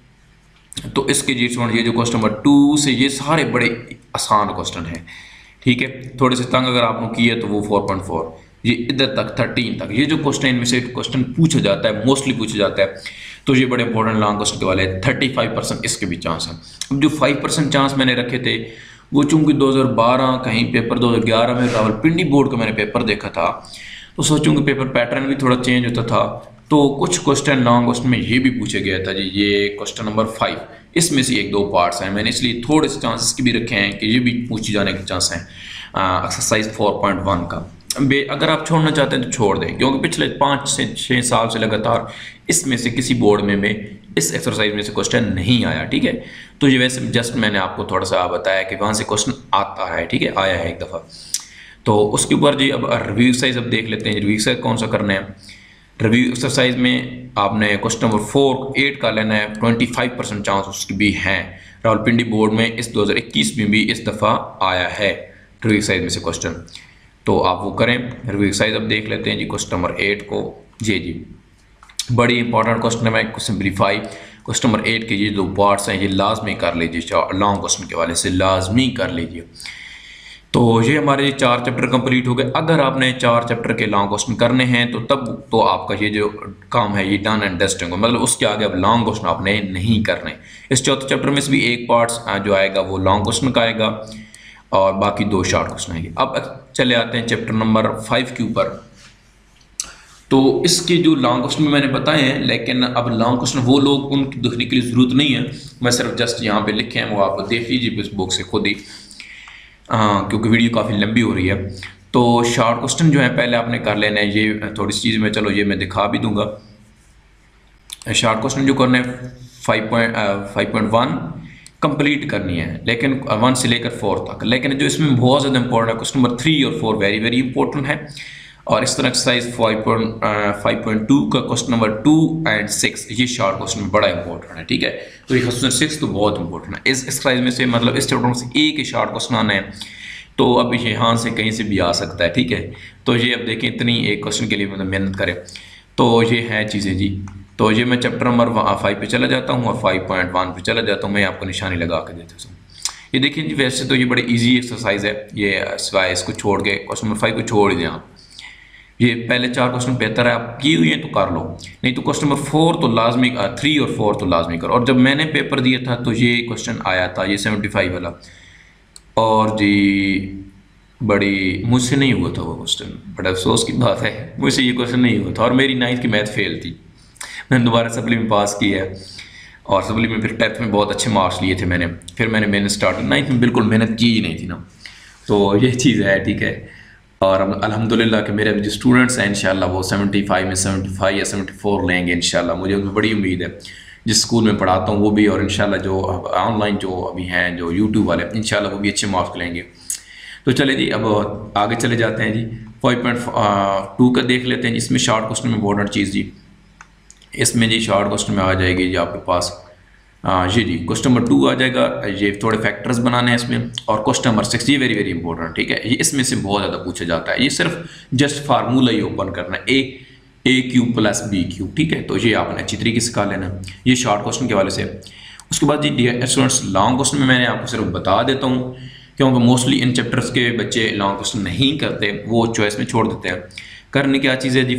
तो इसके जी ये जो क्वेश्चन नंबर 2 से ये सारे बड़े आसान क्वेश्चन हैं, ठीक है। थोड़े से तंग अगर आपने किए तो वो 4.4, ये इधर तक 13 तक, ये जो क्वेश्चन इनमें से क्वेश्चन पूछा जाता है, मोस्टली पूछा जाता है, तो ये बड़े इंपॉर्टेंट लॉन्ग क्वेश्चन के वाले 35% इसके भी चांस हैं। अब जो 5% चांस मैंने रखे थे वो चूँकि 2012 कहीं पेपर 2011 में रावलपिंडी बोर्ड का मैंने पेपर देखा था, तो सोचूँ कि पेपर पैटर्न भी थोड़ा चेंज होता था, तो कुछ क्वेश्चन लॉन्ग क्वेश्चन में ये भी पूछे गया था जी। ये क्वेश्चन नंबर 5 इसमें से 1-2 पार्ट्स हैं, मैंने इसलिए थोड़े से चांसेस की भी रखे हैं कि ये भी पूछे जाने के चांस हैं एक्सरसाइज 4.1 का। अगर आप छोड़ना चाहते हैं तो छोड़ दें, क्योंकि पिछले 5 से 6 साल से लगातार इसमें से किसी बोर्ड में इस एक्सरसाइज में से क्वेश्चन नहीं आया, ठीक है। तो ये वैसे जस्ट मैंने आपको थोड़ा सा बताया कि वहाँ से क्वेश्चन आता है, ठीक है, आया है एक दफ़ा। तो उसके ऊपर जी अब रिव्यू एक्सरसाइज अब देख लेते हैं। रिव्यू एक्सरसाइज कौन सा करना है? रिव्यू एक्सरसाइज में आपने क्वेश्चन नंबर 8 का लेना है, 25% चांस उसकी भी हैं, रावलपिंडी बोर्ड में इस 2021 में भी इस दफ़ा आया है रिव्यू एक्सरसाइज में से क्वेश्चन, तो आप वो करें। रिव्यू एक्सरसाइज अब देख लेते हैं जी क्वेश्चन नंबर 8 को। जी बड़ी इंपॉर्टेंट क्वेश्चन है, सिंप्लीफाई क्वेश्चन नंबर 8 के ये 2 पार्ट्स हैं, ये लाजमी कर लीजिए, लॉन्ग क्वेश्चन के वाले से लाजमी कर लीजिए। तो ये हमारे 4 चैप्टर कंप्लीट हो गए। अगर आपने 4 चैप्टर के लॉन्ग क्वेश्चन करने हैं तो तब तो आपका ये जो काम है ये डन एंड डस्टिंग हो, मतलब उसके आगे अब लॉन्ग क्वेश्चन आपने नहीं करने। इस चौथे चैप्टर में से भी एक पार्ट जो आएगा वो लॉन्ग क्वेश्चन का आएगा, और बाकी 2 शॉर्ट क्वेश्चन आएंगे। अब चले आते हैं चैप्टर नंबर 5 के ऊपर। तो इसके जो लॉन्ग क्वेश्चन मैंने बताए हैं, लेकिन अब लॉन्ग क्वेश्चन वो लोग उनकी देखने के लिए ज़रूरत नहीं है, मैं सिर्फ जस्ट यहाँ पे लिखे हैं, वो आप देख लीजिए इस बुक से खुद ही, क्योंकि वीडियो काफ़ी लंबी हो रही है। तो शॉर्ट क्वेश्चन जो है पहले आपने कर लेना है, ये थोड़ी सी चीज़ में चलो ये मैं दिखा भी दूंगा। शॉर्ट क्वेश्चन जो करना है 5.1 कंप्लीट करनी है, लेकिन 1 से लेकर 4 तक, लेकिन जो इसमें बहुत ज़्यादा इंपॉर्टेंट है क्वेश्चन नंबर 3 और 4 वेरी वेरी इंपॉर्टेंट है। और इस तरह एक्सरसाइज 5.2 का क्वेश्चन नंबर 2 और 6 ये शॉर्ट क्वेश्चन बड़ा इंपॉर्टेंट है, ठीक है। तो ये क्वेश्चन 6 तो बहुत इंपॉर्टेंट है। इस एक्सरसाइज में से मतलब इस चैप्टर में से एक ही शॉर्ट क्वेश्चन आना है, तो अब यहाँ से कहीं से भी आ सकता है, ठीक है। तो ये अब देखें इतनी एक क्वेश्चन के लिए मतलब मेहनत करें, तो ये है चीज़ें जी। तो ये मैं चैप्टर नंबर 5 पे चला जाता हूँ और 5.1 पे चला जाता हूँ, मैं आपको निशानी लगा के देता हूँ। ये देखिए जी, वैसे तो ये बड़ी इजी एक्सरसाइज है, ये सिवाय इसको छोड़ के क्वेश्चन नंबर 5 को छोड़ ही दें आप, ये पहले 4 क्वेश्चन बेहतर है आप की हुई हैं तो कर लो, नहीं तो क्वेश्चन नंबर 4 तो लाजमी 3 और 4 तो लाजमी करो। और जब मैंने पेपर दिया था तो ये क्वेश्चन आया था, ये 75 वाला, और जी बड़ी मुझसे नहीं हुआ था वो क्वेश्चन, बड़ा अफसोस की बात है, मुझसे ये क्वेश्चन नहीं हुआ था। और मेरी 9th की मैथ फेल थी, मैंने दोबारा सप्ली में पास किया है, और सप्ली में फिर 10th में बहुत अच्छे मार्क्स लिए थे मैंने। फिर मैंने मेहनत स्टार्ट की, 9th में बिल्कुल मेहनत की ही नहीं थी ना, तो ये चीज़ है, ठीक है। और अल्हम्दुलिल्लाह कि मेरे जो स्टूडेंट्स हैं इंशाल्लाह वो 75 में 75 या 74 लेंगे इंशाल्लाह, मुझे उनमें बड़ी उम्मीद है। जिस स्कूल में पढ़ाता हूँ वो भी, और इंशाल्लाह जो ऑनलाइन जो अभी हैं जो यूट्यूब वाले इंशाल्लाह वो भी अच्छे मार्क्स लेंगे। तो चले जी अब आगे चले जाते हैं जी। 5.2 का देख लेते हैं, इसमें शॉर्ट क्वेश्चन में इम्पोर्टेंट चीज़ जी, इसमें जी शॉर्ट क्वेश्चन में आ जाएगी जी आपके पास ये जी क्वेश्चन नंबर 2 आ जाएगा, ये थोड़े फैक्टर्स बनाने हैं इसमें। और क्वेश्चन नंबर 6 ये वेरी वेरी इंपॉर्टेंट, ठीक है, ये इसमें से बहुत ज़्यादा पूछा जाता है, ये सिर्फ जस्ट फार्मूला ही ओपन करना है, A cube plus B cube, ठीक है। तो ये आपने अच्छी तरीके से कर लेना, ये शॉर्ट क्वेश्चन के वाले से। उसके बाद जी डियर स्टूडेंट्स लॉन्ग क्वेश्चन में मैंने आपको सिर्फ बता देता हूँ, क्योंकि मोस्टली इन चैप्टर्स के बच्चे लॉन्ग क्वेश्चन नहीं करते, वो चॉइस में छोड़ देते हैं। करने क्या चीज़ है जी,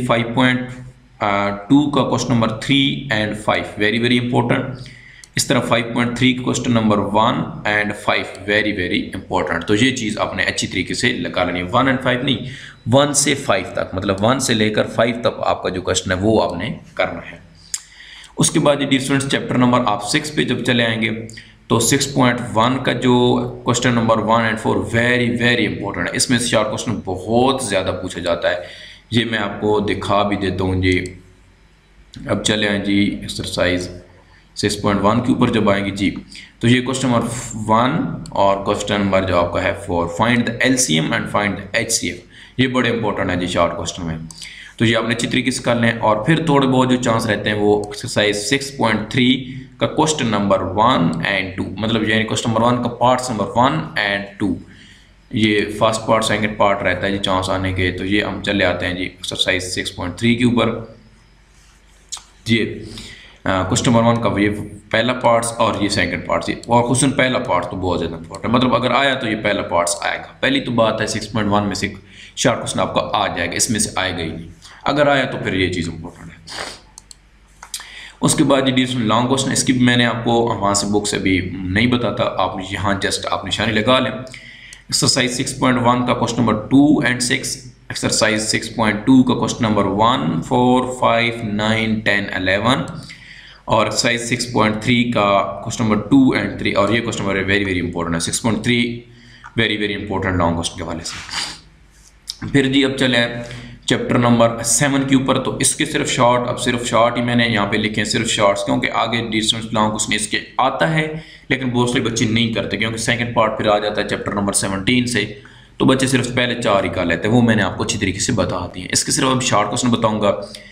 5.2 का question number 3 and 5 very very important. इस तरह 5.3 question number 1 and 5 very very important. तो ये चीज़ आपने अच्छी तरीके से लगा लेनी है, 1 एंड 5 नहीं, 1 से 5 तक, मतलब 1 से लेकर 5 तक आपका जो क्वेश्चन है वो आपने करना है। उसके बाद ये डियर स्टूडेंट्स चैप्टर नंबर आप 6 पे जब चले आएंगे तो 6.1 का जो question number 1 and 4 very very important है, इसमें से शॉर्ट क्वेश्चन बहुत ज़्यादा पूछा जाता है, ये मैं आपको दिखा भी देता हूँ जी। अब चले आए जी एक्सरसाइज 6.1 के ऊपर जब आएंगे जी, तो ये क्वेश्चन नंबर 1 और क्वेश्चन नंबर जो आपका है 4, find the LCM and find the HCF, ये बड़े इंपॉर्टेंट है जी शॉर्ट क्वेश्चन में, तो ये आपने अच्छी तरीके से कर लें। और फिर थोड़े बहुत जो चांस रहते हैं वो एक्सरसाइज 6.3 का क्वेश्चन नंबर 1 एंड 2, मतलब यानी क्वेश्चन नंबर 1 का पार्ट्स नंबर 1 एंड 2, ये फर्स्ट पार्ट सेकंड पार्ट रहता है जी चांस आने के। तो ये हम चले आते हैं जी एक्सरसाइज 6.3 के ऊपर। जी क्वेश्चन नंबर 1 का ये पहला पार्ट्स और ये सेकंड पार्ट्स, और क्वेश्चन पहला पार्ट तो बहुत ज़्यादा इंपॉर्टेंट, मतलब अगर आया तो ये पहला पार्ट्स आएगा। पहली तो बात है 6.1 में से शॉर्ट क्वेश्चन आपका आ जाएगा, इसमें से आएगा ही नहीं, अगर आया तो फिर ये चीज़ इंपॉर्टेंट है। उसके बाद ये लॉन्ग क्वेश्चन, इसकी भी मैंने आपको वहाँ से बुक से भी नहीं बताता, आप यहाँ जस्ट आप निशानी लगा लें। एक्सरसाइज 6.1 का क्वेश्चन नंबर 2 एंड 6, एक्सरसाइज 6.2 का क्वेश्चन नंबर 1, 4, 5, 9, 10, 11, और एक्सरसाइज 6.3 का क्वेश्चन नंबर 2 एंड 3, और ये question number very very important है 6.3, very very important long question के हवाले से। फिर जी अब चले चैप्टर नंबर 7 के ऊपर, तो इसके सिर्फ शॉर्ट, अब सिर्फ शॉर्ट ही मैंने यहाँ पे लिखे हैं, सिर्फ शॉर्ट्स, क्योंकि आगे डिस्टेंस लॉन्ग क्वेश्चन इसके आता है लेकिन बहुत से बच्चे नहीं करते, क्योंकि सेकंड पार्ट फिर आ जाता है चैप्टर नंबर 17 से, तो बच्चे सिर्फ पहले 4 ही कर लेते हैं, वो मैंने आपको अच्छी तरीके से बता दी है। इसके सिर्फ अब शॉर्ट क्वेश्चन बताऊँगा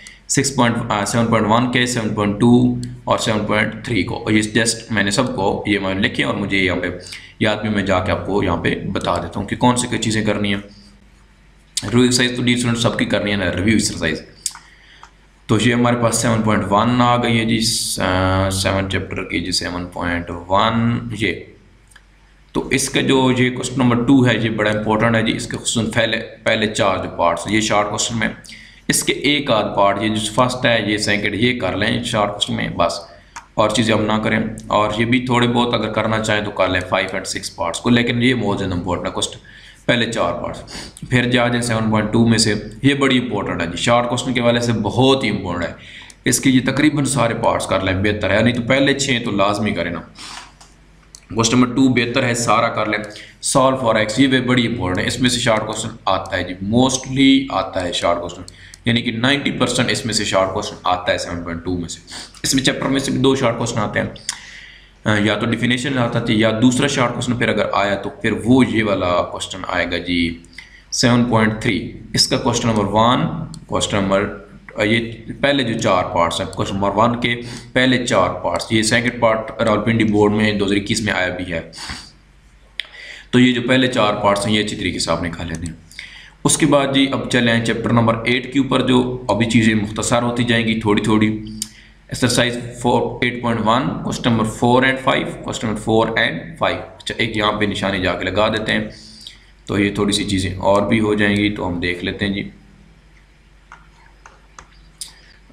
7.1 के, 7.2 और 7.3 को, और ये जस्ट मैंने सबको ये मैंने लिखे और मुझे यहाँ पे याद भी, मैं जाके आपको यहाँ पे बता देता हूँ कि कौन सी चीज़ें करनी है। रिव्यू एक्सरसाइज तो डी स्टूडेंट सबकी करनी है ना, रिव्यू एक्सरसाइज। तो ये हमारे पास 7.1 आ गई है जी, 7 चैप्टर की जी 7.1 ये। तो इसका जो ये क्वेश्चन नंबर 2 है ये बड़ा इंपॉर्टेंट है जी, इसके क्वेश्चन पहले 4 जो पार्ट्स, ये शॉर्ट क्वेश्चन में इसके एक आध पार्ट, ये जो फर्स्ट है ये सेकंड ये कर लें शॉर्ट क्वेश्चन में बस, और चीज़ें हम ना करें। और ये भी थोड़े बहुत अगर करना चाहें तो कर लें 5 और 6 पार्ट्स को, लेकिन ये बहुत ज़्यादा इंपॉर्टेंट है क्वेश्चन पहले 4 पार्ट्स। फिर जा जाए 7.2 में से, ये बड़ी इंपॉर्टेंट है जी, शॉर्ट क्वेश्चन के वाले से बहुत ही इंपॉर्टेंट है, इसके ये तकरीबन सारे पार्ट्स कर लें बेहतर है, नहीं तो पहले 6 तो लाजमी करें ना। क्वेश्चन नंबर 2 बेहतर है सारा कर लें। सॉल्व फॉर एक्स, ये बड़ी इंपॉर्टेंट है, इसमें से शॉर्ट क्वेश्चन आता है जी, मोस्टली आता है शॉर्ट क्वेश्चन, यानी कि 90% इसमें से शॉर्ट क्वेश्चन आता है 7.2 में से। इसमें चैप्टर में से भी 2 शॉर्ट क्वेश्चन आते हैं, या तो डिफिनेशन आता है या दूसरा शॉर्ट क्वेश्चन, फिर अगर आया तो फिर वो ये वाला क्वेश्चन आएगा जी 7.3। इसका क्वेश्चन नंबर 1, क्वेश्चन नंबर ये पहले जो 4 पार्ट्स हैं, क्वेश्चन नंबर 1 के पहले 4 पार्ट्स, ये सेकंड पार्ट रावलपिंडी बोर्ड में 2021 में आया भी है, तो ये जो पहले 4 पार्ट्स हैं ये अच्छी तरीके से आपने खा लेते हैं। उसके बाद जी अब चले हैं चैप्टर नंबर 8 के ऊपर, जो अभी चीज़ें मुख्तसर होती जाएंगी थोड़ी थोड़ी। Exercise 8.1 question number 4 and 5, question number 4 and 5, अच्छा एक यहाँ पे निशानी जाके लगा देते हैं, तो ये थोड़ी सी चीज़ें और भी हो जाएंगी, तो हम देख लेते हैं जी।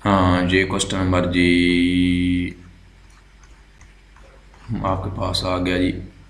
ये क्वेश्चन नंबर जी आपके पास आ गया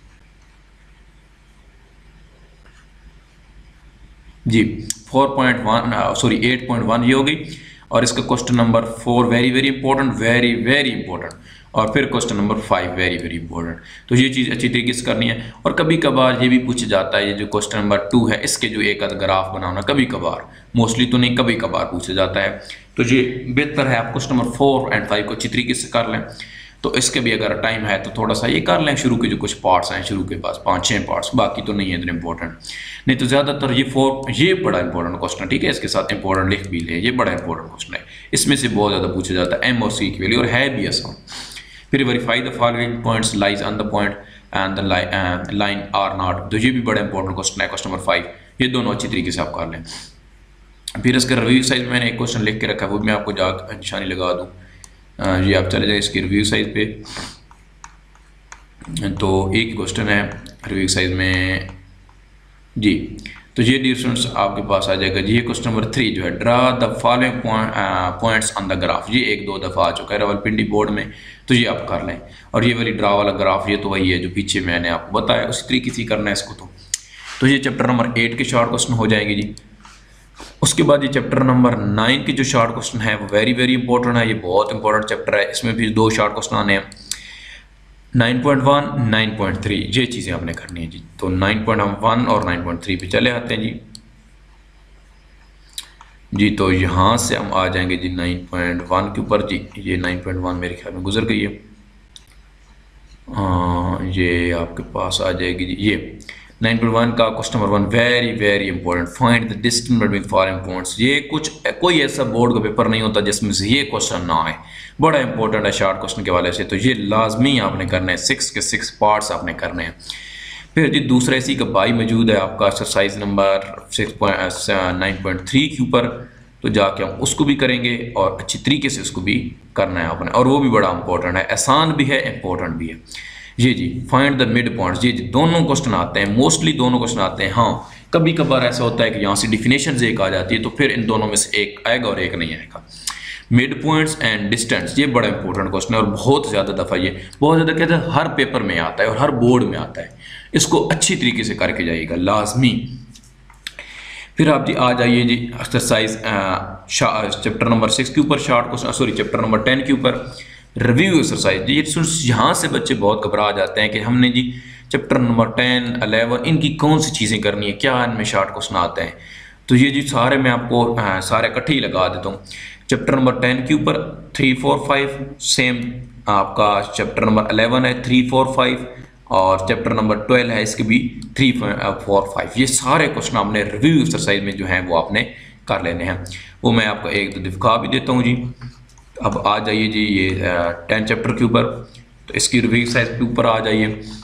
जी 4.1 सॉरी 8.1 ये हो गई। और इसका question number 4 very very important, very very important. और फिर question number 5 very very important. तो ये चीज़ अच्छी तरीके से करनी है। और कभी कभार ये भी पूछा जाता है, ये जो क्वेश्चन नंबर 2 है इसके जो एक आध ग्राफ बनाना, कभी कभार, मोस्टली तो नहीं, कभी कभार पूछा जाता है। तो ये बेहतर है आप क्वेश्चन नंबर 4 और 5 को अच्छी तरीके से कर लें। तो इसके भी अगर टाइम है तो थोड़ा सा ये कर लें, शुरू के जो कुछ पार्ट्स हैं, शुरू के पास 5-6 पार्ट्स, बाकी तो नहीं है इतने इंपॉर्टेंट। नहीं तो ज़्यादातर ये बड़ा इंपॉर्टेंट क्वेश्चन है, ठीक है, इसके साथ इंपॉर्टेंट लिख भी ले, ये बड़ा इंपॉर्टेंट क्वेश्चन है, इसमें से बहुत ज़्यादा पूछा जाता है एम और सी की वैल्यू, और है भी आसान। फिर verify the following points lies on the point and the line are not, तो ये भी बड़ा इंपॉर्टेंट क्वेश्चन है, क्वेश्चन नंबर 5। ये दोनों अच्छी तरीके से आप कर लें। फिर इसका रिव्यू साइज मैंने एक क्वेश्चन लिख के रखा है, वो मैं आपको जाकर निशानी लगा दूँ। ये आप चले जाए इसके रिव्यू साइज पे, तो एक क्वेश्चन है रिव्यू साइज में जी। तो ये डियर स्टूडेंट्स आपके पास आ जाएगा जी। ये क्वेश्चन नंबर 3 जो है, draw the following points on the graph, ये 1-2 दफ़ा आ चुका है रावलपिंडी बोर्ड में, तो ये आप कर लें। और ये वाली ड्रा वाला ग्राफ ये तो वही है जो पीछे मैंने आपको बताया, उसी तरीके से करना है इसको। तो ये चैप्टर नंबर 8 के शॉर्ट क्वेश्चन हो जाएंगे जी। उसके बाद ये चैप्टर नंबर 9 के जो शॉर्ट क्वेश्चन है वो वेरी वेरी इंपॉर्टेंट है, ये बहुत इंपॉर्टेंट चैप्टर है। इसमें भी 2 शॉर्ट क्वेश्चन आने हैं, 9.1 9.3, ये चीज़ें आपने करनी है जी। तो 9.1 और 9.3 पे चले आते हैं जी। तो यहाँ से हम आ जाएंगे जी 9.1 के ऊपर जी। ये 9.1 मेरे ख्याल में गुजर गई है, ये आपके पास आ जाएगी जी। ये 9.1 का question number 1 very very important, find the distance between following points. ये कोई ऐसा बोर्ड का पेपर नहीं होता जिसमें से ये क्वेश्चन ना आए, बड़ा इंपॉर्टेंट है शॉर्ट क्वेश्चन के वाले से। तो ये लाजमी आपने करना है, 6 के 6 पार्ट्स आपने करने हैं। फिर जी दूसरा इसी का भाई मौजूद है आपका एक्सरसाइज नंबर 9.3 के ऊपर, तो जाके हम उसको भी करेंगे और अच्छी तरीके से उसको भी करना है आपने, और वो भी बड़ा इंपॉर्टेंट है, आसान भी है, इंपॉर्टेंट भी है। ये जी फाइंड द मिड पॉइंट्स, ये जी दोनों क्वेश्चन आते हैं, मोस्टली दोनों क्वेश्चन आते हैं। हाँ कभी कभार ऐसा होता है कि यहाँ से डिफिनेशन एक आ जाती है, तो फिर इन दोनों में से एक आएगा और एक नहीं आएगा। मिड पॉइंट्स एंड डिस्टेंस, ये बड़ा इंपॉर्टेंट क्वेश्चन है, और बहुत ज़्यादा दफ़ा ये बहुत ज़्यादा कहते हैं हर पेपर में आता है और हर बोर्ड में आता है। इसको अच्छी तरीके से करके जाइएगा लाजमी। फिर आप जी आ जाइए जी एक्सरसाइज चैप्टर नंबर 6 के ऊपर short question, sorry chapter number 10 के ऊपर रिव्यू एक्सरसाइज। ये यहाँ से बच्चे बहुत घबरा जाते हैं कि हमने जी चैप्टर नंबर 10, 11 इनकी कौन सी चीज़ें करनी है, क्या इनमें शॉर्ट क्वेश्चन आते हैं। तो ये जी सारे मैं आपको सारे इकट्ठे ही लगा देता हूँ। चैप्टर नंबर 10 के ऊपर 3, 4, 5 सेम आपका चैप्टर नंबर 11 है 3, 4, 5, और चैप्टर नंबर 12 है इसके भी 3, 4, 5। ये सारे क्वेश्चन आपने रिव्यू एक्सरसाइज में जो हैं वो आपने कर लेने हैं। वो मैं आपको एक दो दिखा भी देता हूँ जी। अब आ जाइए जी ये 10 चैप्टर के ऊपर, तो इसकी रिव्यू एक्सरसाइज के ऊपर आ जाइए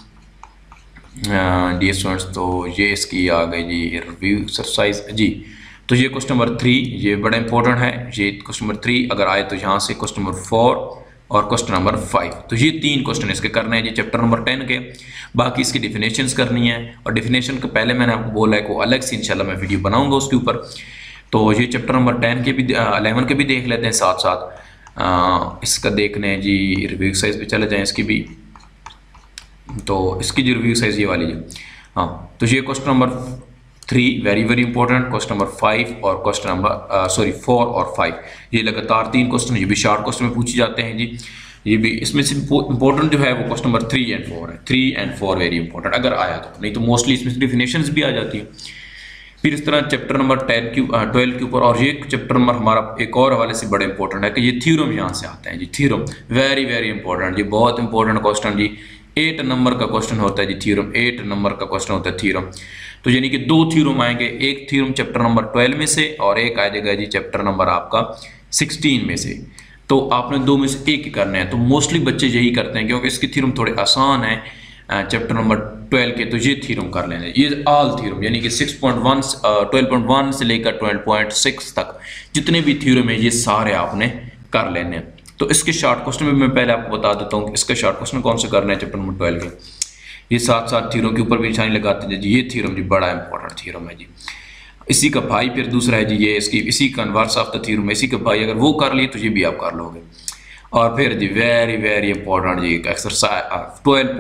डियर स्टूडेंट्स। तो ये इसकी आ गई जी रिव्यू एक्सरसाइज जी। तो ये क्वेश्चन नंबर 3 ये बड़ा इंपॉर्टेंट है। ये क्वेश्चन नंबर 3 अगर आए तो यहाँ से क्वेश्चन नंबर 4 और क्वेश्चन नंबर 5, तो ये 3 क्वेश्चन इसके करने हैं जी चैप्टर नंबर 10 के। बाकी इसकी डिफिनेशंस करनी है, और डिफिनेशन के पहले मैंने आपको बोला है कि अलग से इंशाल्लाह मैं वीडियो बनाऊंगा उसके ऊपर। तो ये चैप्टर नंबर 10 के भी 11 के भी देख लेते हैं साथ साथ। इसका देखने हैं जी रिव्यू एक्सरसाइज पे चले जाएँ इसकी भी। तो इसकी जो रिव्यू एक्सरसाइज ये वाली है, हाँ। तो ये question number 3 very very important, question number 5 और क्वेश्चन नंबर 4 और 5, ये लगातार 3 क्वेश्चन, ये भी शॉर्ट क्वेश्चन में पूछे जाते हैं जी। ये भी इसमें से इंपॉर्टेंट जो है वो क्वेश्चन नंबर 3 एंड 4 है। 3 एंड 4 वेरी इंपॉर्टेंट अगर आया तो, नहीं तो मोस्टली इसमें से डिफिनेशंस भी आ जाती है। फिर इस तरह चैप्टर नंबर 12 के ऊपर, और ये चैप्टर नंबर हमारा एक और हवाले से बड़ा इंपॉर्टेंट है कि ये थ्योरम यहाँ से आते हैं जी। थ्योरम वेरी वेरी इंपॉर्टेंट, ये बहुत इंपॉर्टेंट क्वेश्चन जी। 8 नंबर का क्वेश्चन होता है जी थ्योरम, 8 नंबर का क्वेश्चन होता है थ्योरम। तो यानी कि 2 थ्योरम आएंगे, एक थ्योरम चैप्टर नंबर 12 में से और एक आ जाएगा जी चैप्टर नंबर आपका 16 में से। तो आपने 2 में से एक ही करना है। तो मोस्टली बच्चे यही करते हैं क्योंकि इसकी थ्योरम थोड़े आसान है चैप्टर नंबर 12 के, तो ये थ्योरम कर लेने। ये ऑल थ्योरम यानी कि 12.1 से लेकर 12.6 तक जितने भी थ्योरम है ये सारे आपने कर लेने हैं। तो इसके शॉर्ट क्वेश्चन में मैं पहले आपको बता देता हूँ कि इसके शॉर्ट क्वेश्चन कौन से करने हैं चैप्टर नंबर 12 के। ये साथ साथ थ्योरम के ऊपर भी निशानी लगाते हैं जी। ये थ्योरम जी बड़ा इंपॉर्टेंट थ्योरम है जी। इसी का भाई फिर दूसरा है जी ये इसकी इसी का इनवर्स ऑफ द थ्योरम, इसी का भाई अगर वो कर लिए तो ये भी आप कर लोगे। और फिर जी वेरी वेरी इंपॉर्टेंट जी एक्सरसाइज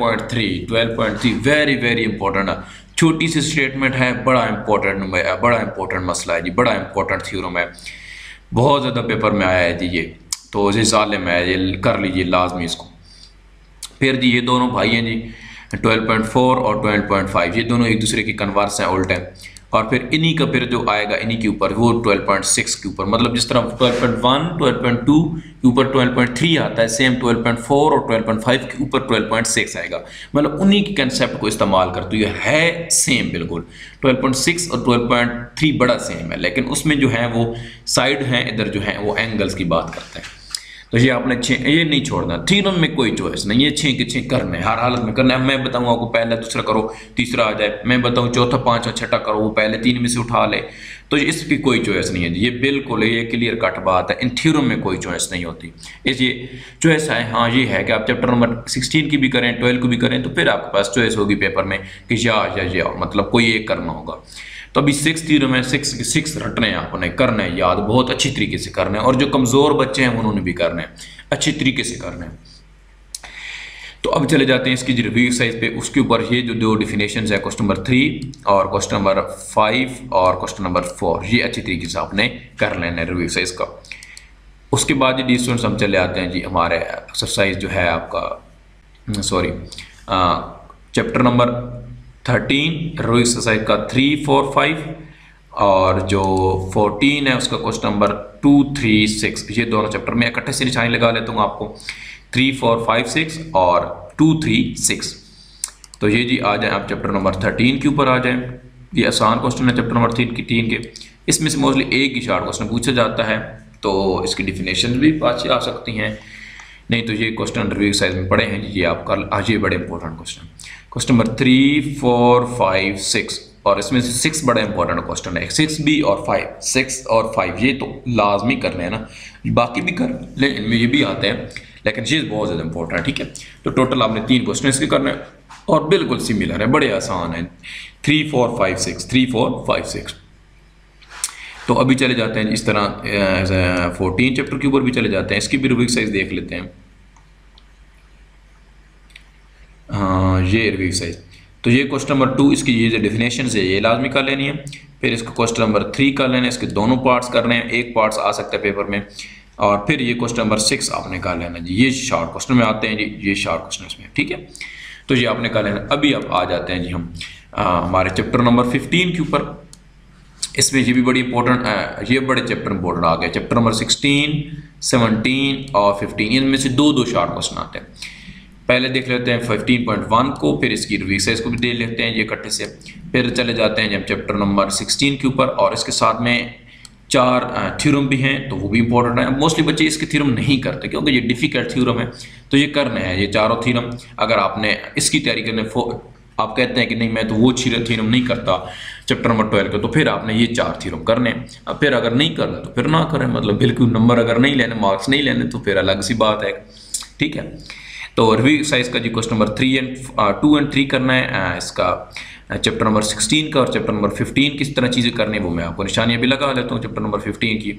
12.3 वेरी वेरी इंपॉर्टेंट है। छोटी सी स्टेटमेंट है, बड़ा इंपॉर्टेंट मसला है जी, बड़ा इंपॉर्टेंट थ्योरम है, बहुत ज़्यादा पेपर में आया है जी ये, तो ये जालिम है, ये कर लीजिए लाजमी इसको। फिर जी ये दोनों भाई हैं जी 12.4 और 12.5, ये दोनों एक दूसरे की कन्वर्स हैं, उल्टे हैं। और फिर इन्हीं का फिर जो आएगा इन्हीं के ऊपर वो 12.6 के ऊपर, मतलब जिस तरह 12.1 12.2 के ऊपर 12.3 आता है, सेम 12.4 और 12.5 के ऊपर 12.6 आएगा, मतलब उन्हीं के कंसेप्ट को इस्तेमाल करते हुए है सेम बिल्कुल। 12.6 और 12.3 बड़ा सेम है, लेकिन उसमें जो है वो साइड हैं इधर जो है वो एंगल्स की बात करते हैं। तो ये आपने ये नहीं छोड़ना, थ्योरम में कोई चॉइस नहीं, ये 6 के 6 करने हर हालत में करना है। मैं बताऊँ आपको पहला दूसरा करो तीसरा आ जाए, मैं बताऊँ चौथा पांचवा छठा करो वो पहले 3 में से उठा ले, तो इसकी कोई चॉइस नहीं है। ये बिल्कुल ये क्लियर कट बात है, इन थ्योरम में कोई चॉइस नहीं होती। इस ये चॉइस है हाँ ये है कि आप चैप्टर नंबर 16 की भी करें 12 को भी करें तो फिर आपके पास चॉइस होगी पेपर में कि या मतलब कोई एक करना होगा। तो अभी 6 थ्योरम है, 6 रटने हैं आपने, करने हैं याद, बहुत अच्छी तरीके से करने हैं, और जो कमज़ोर बच्चे हैं उन्होंने भी करने हैं, अच्छी तरीके से करने हैं। तो अब चले जाते हैं इसकी जो रिव्यू एक्सरसाइज पे, उसके ऊपर ये जो 2 डिफिनेशंस है क्वेश्चन नंबर 3 और क्वेश्चन नंबर 5 और क्वेश्चन नंबर 4, ये अच्छी तरीके से आपने कर लेना है रिव्यू एक्सरसाइज का। उसके बाद जी स्टूडेंट्स हम चले आते हैं जी हमारे एक्सरसाइज जो है आपका सॉरी चैप्टर नंबर 13 रो एक्सरसाइज का 3, 4, 5 और जो 14 है उसका क्वेश्चन नंबर 2, 3, 6, ये दोनों चैप्टर में इकट्ठे से निशानी लगा लेता हूँ आपको 3, 4, 5, 6 और 2, 3, 6। तो ये जी आ जाए आप चैप्टर नंबर 13 के ऊपर आ जाए। ये आसान क्वेश्चन है चैप्टर नंबर 3 के, इसमें से मोस्टली एक ही शार्ट क्वेश्चन पूछा जाता है, तो इसकी डिफिनेशन भी पाँच आ सकती हैं, नहीं तो ये क्वेश्चन रिव्यू एक्सरसाइज में पढ़े हैं ये आपका आज ये बड़े इंपॉर्टेंट क्वेश्चन नंबर 3, 4, 5, 6, और इसमें से 6 बड़ा इंपॉर्टेंट क्वेश्चन है, 6 भी और 5, 6 और 5 ये तो लाजमी करने हैं ना, बाकी भी कर ले इनमें ये भी आते हैं, लेकिन ये बहुत ज़्यादा इंपॉर्टेंट है। ठीक है, तो टोटल आपने 3 क्वेश्चन इसके करने हैं और बिल्कुल सिमिलर है, बड़े आसान है 3, 4, 5, 6, 3, 4, 5, 6। तो अभी चले जाते हैं इस तरह 14 चैप्टर के ऊपर भी चले जाते हैं, इसकी भी रिव्यू एक्सरसाइज देख लेते हैं। हाँ ये रिव्यू एक्सरसाइज, तो ये क्वेश्चन नंबर 2 इसकी ये जो डेफिनेशन है ये लाजमी कर लेनी है, फिर इसका क्वेश्चन नंबर 3 कर लेना है, इसके दोनों पार्ट्स करने हैं, एक पार्ट्स आ सकता है पेपर में, और फिर ये क्वेश्चन नंबर 6 आपने कर लेना जी, ये शॉर्ट क्वेश्चन में आते हैं जी, ये शॉर्ट क्वेश्चन इसमें। ठीक है, तो ये आपने कर लेना। अभी आप आ जाते हैं जी हम हमारे चैप्टर नंबर 15 के ऊपर, इसमें ये भी बड़ी इंपॉर्टेंट ये बड़े चैप्टर इंपॉर्टेंट आ गए, चैप्टर नंबर 16, 17 और 15, इनमें से दो शॉर्ट क्वेश्चन आते हैं। पहले देख लेते हैं 15.1 को, फिर इसकी रिव्यू एक्सरसाइज को भी देख लेते हैं ये इकट्ठे से, फिर चले जाते हैं जब चैप्टर नंबर 16 के ऊपर, और इसके साथ में 4 थ्योरम भी हैं तो वो भी इंपॉर्टेंट है। मोस्टली बच्चे इसके थ्योरम नहीं करते क्योंकि ये डिफिकल्ट थ्योरम है, तो ये करने हैं ये चारों थ्योरम। अगर आपने इसकी तैयारी करने आप कहते हैं कि नहीं मैं तो वो थ्योरम नहीं करता चैप्टर नंबर 12 का, तो फिर आपने ये 4 थ्योरम करने। अब फिर अगर नहीं करना तो फिर ना करें, मतलब बिल्कुल नंबर अगर नहीं लेने, मार्क्स नहीं लेने तो फिर अलग सी बात है। ठीक है, तो रिव्यू एक्सरसाइज का जी क्वेश्चन नंबर 2 और 3 करना है, इसका चैप्टर नंबर 16 का और चैप्टर नंबर 15 किस तरह चीज़ें करनी है वो मैं आपको निशानियाँ भी लगा लेता हूँ चैप्टर नंबर 15 की।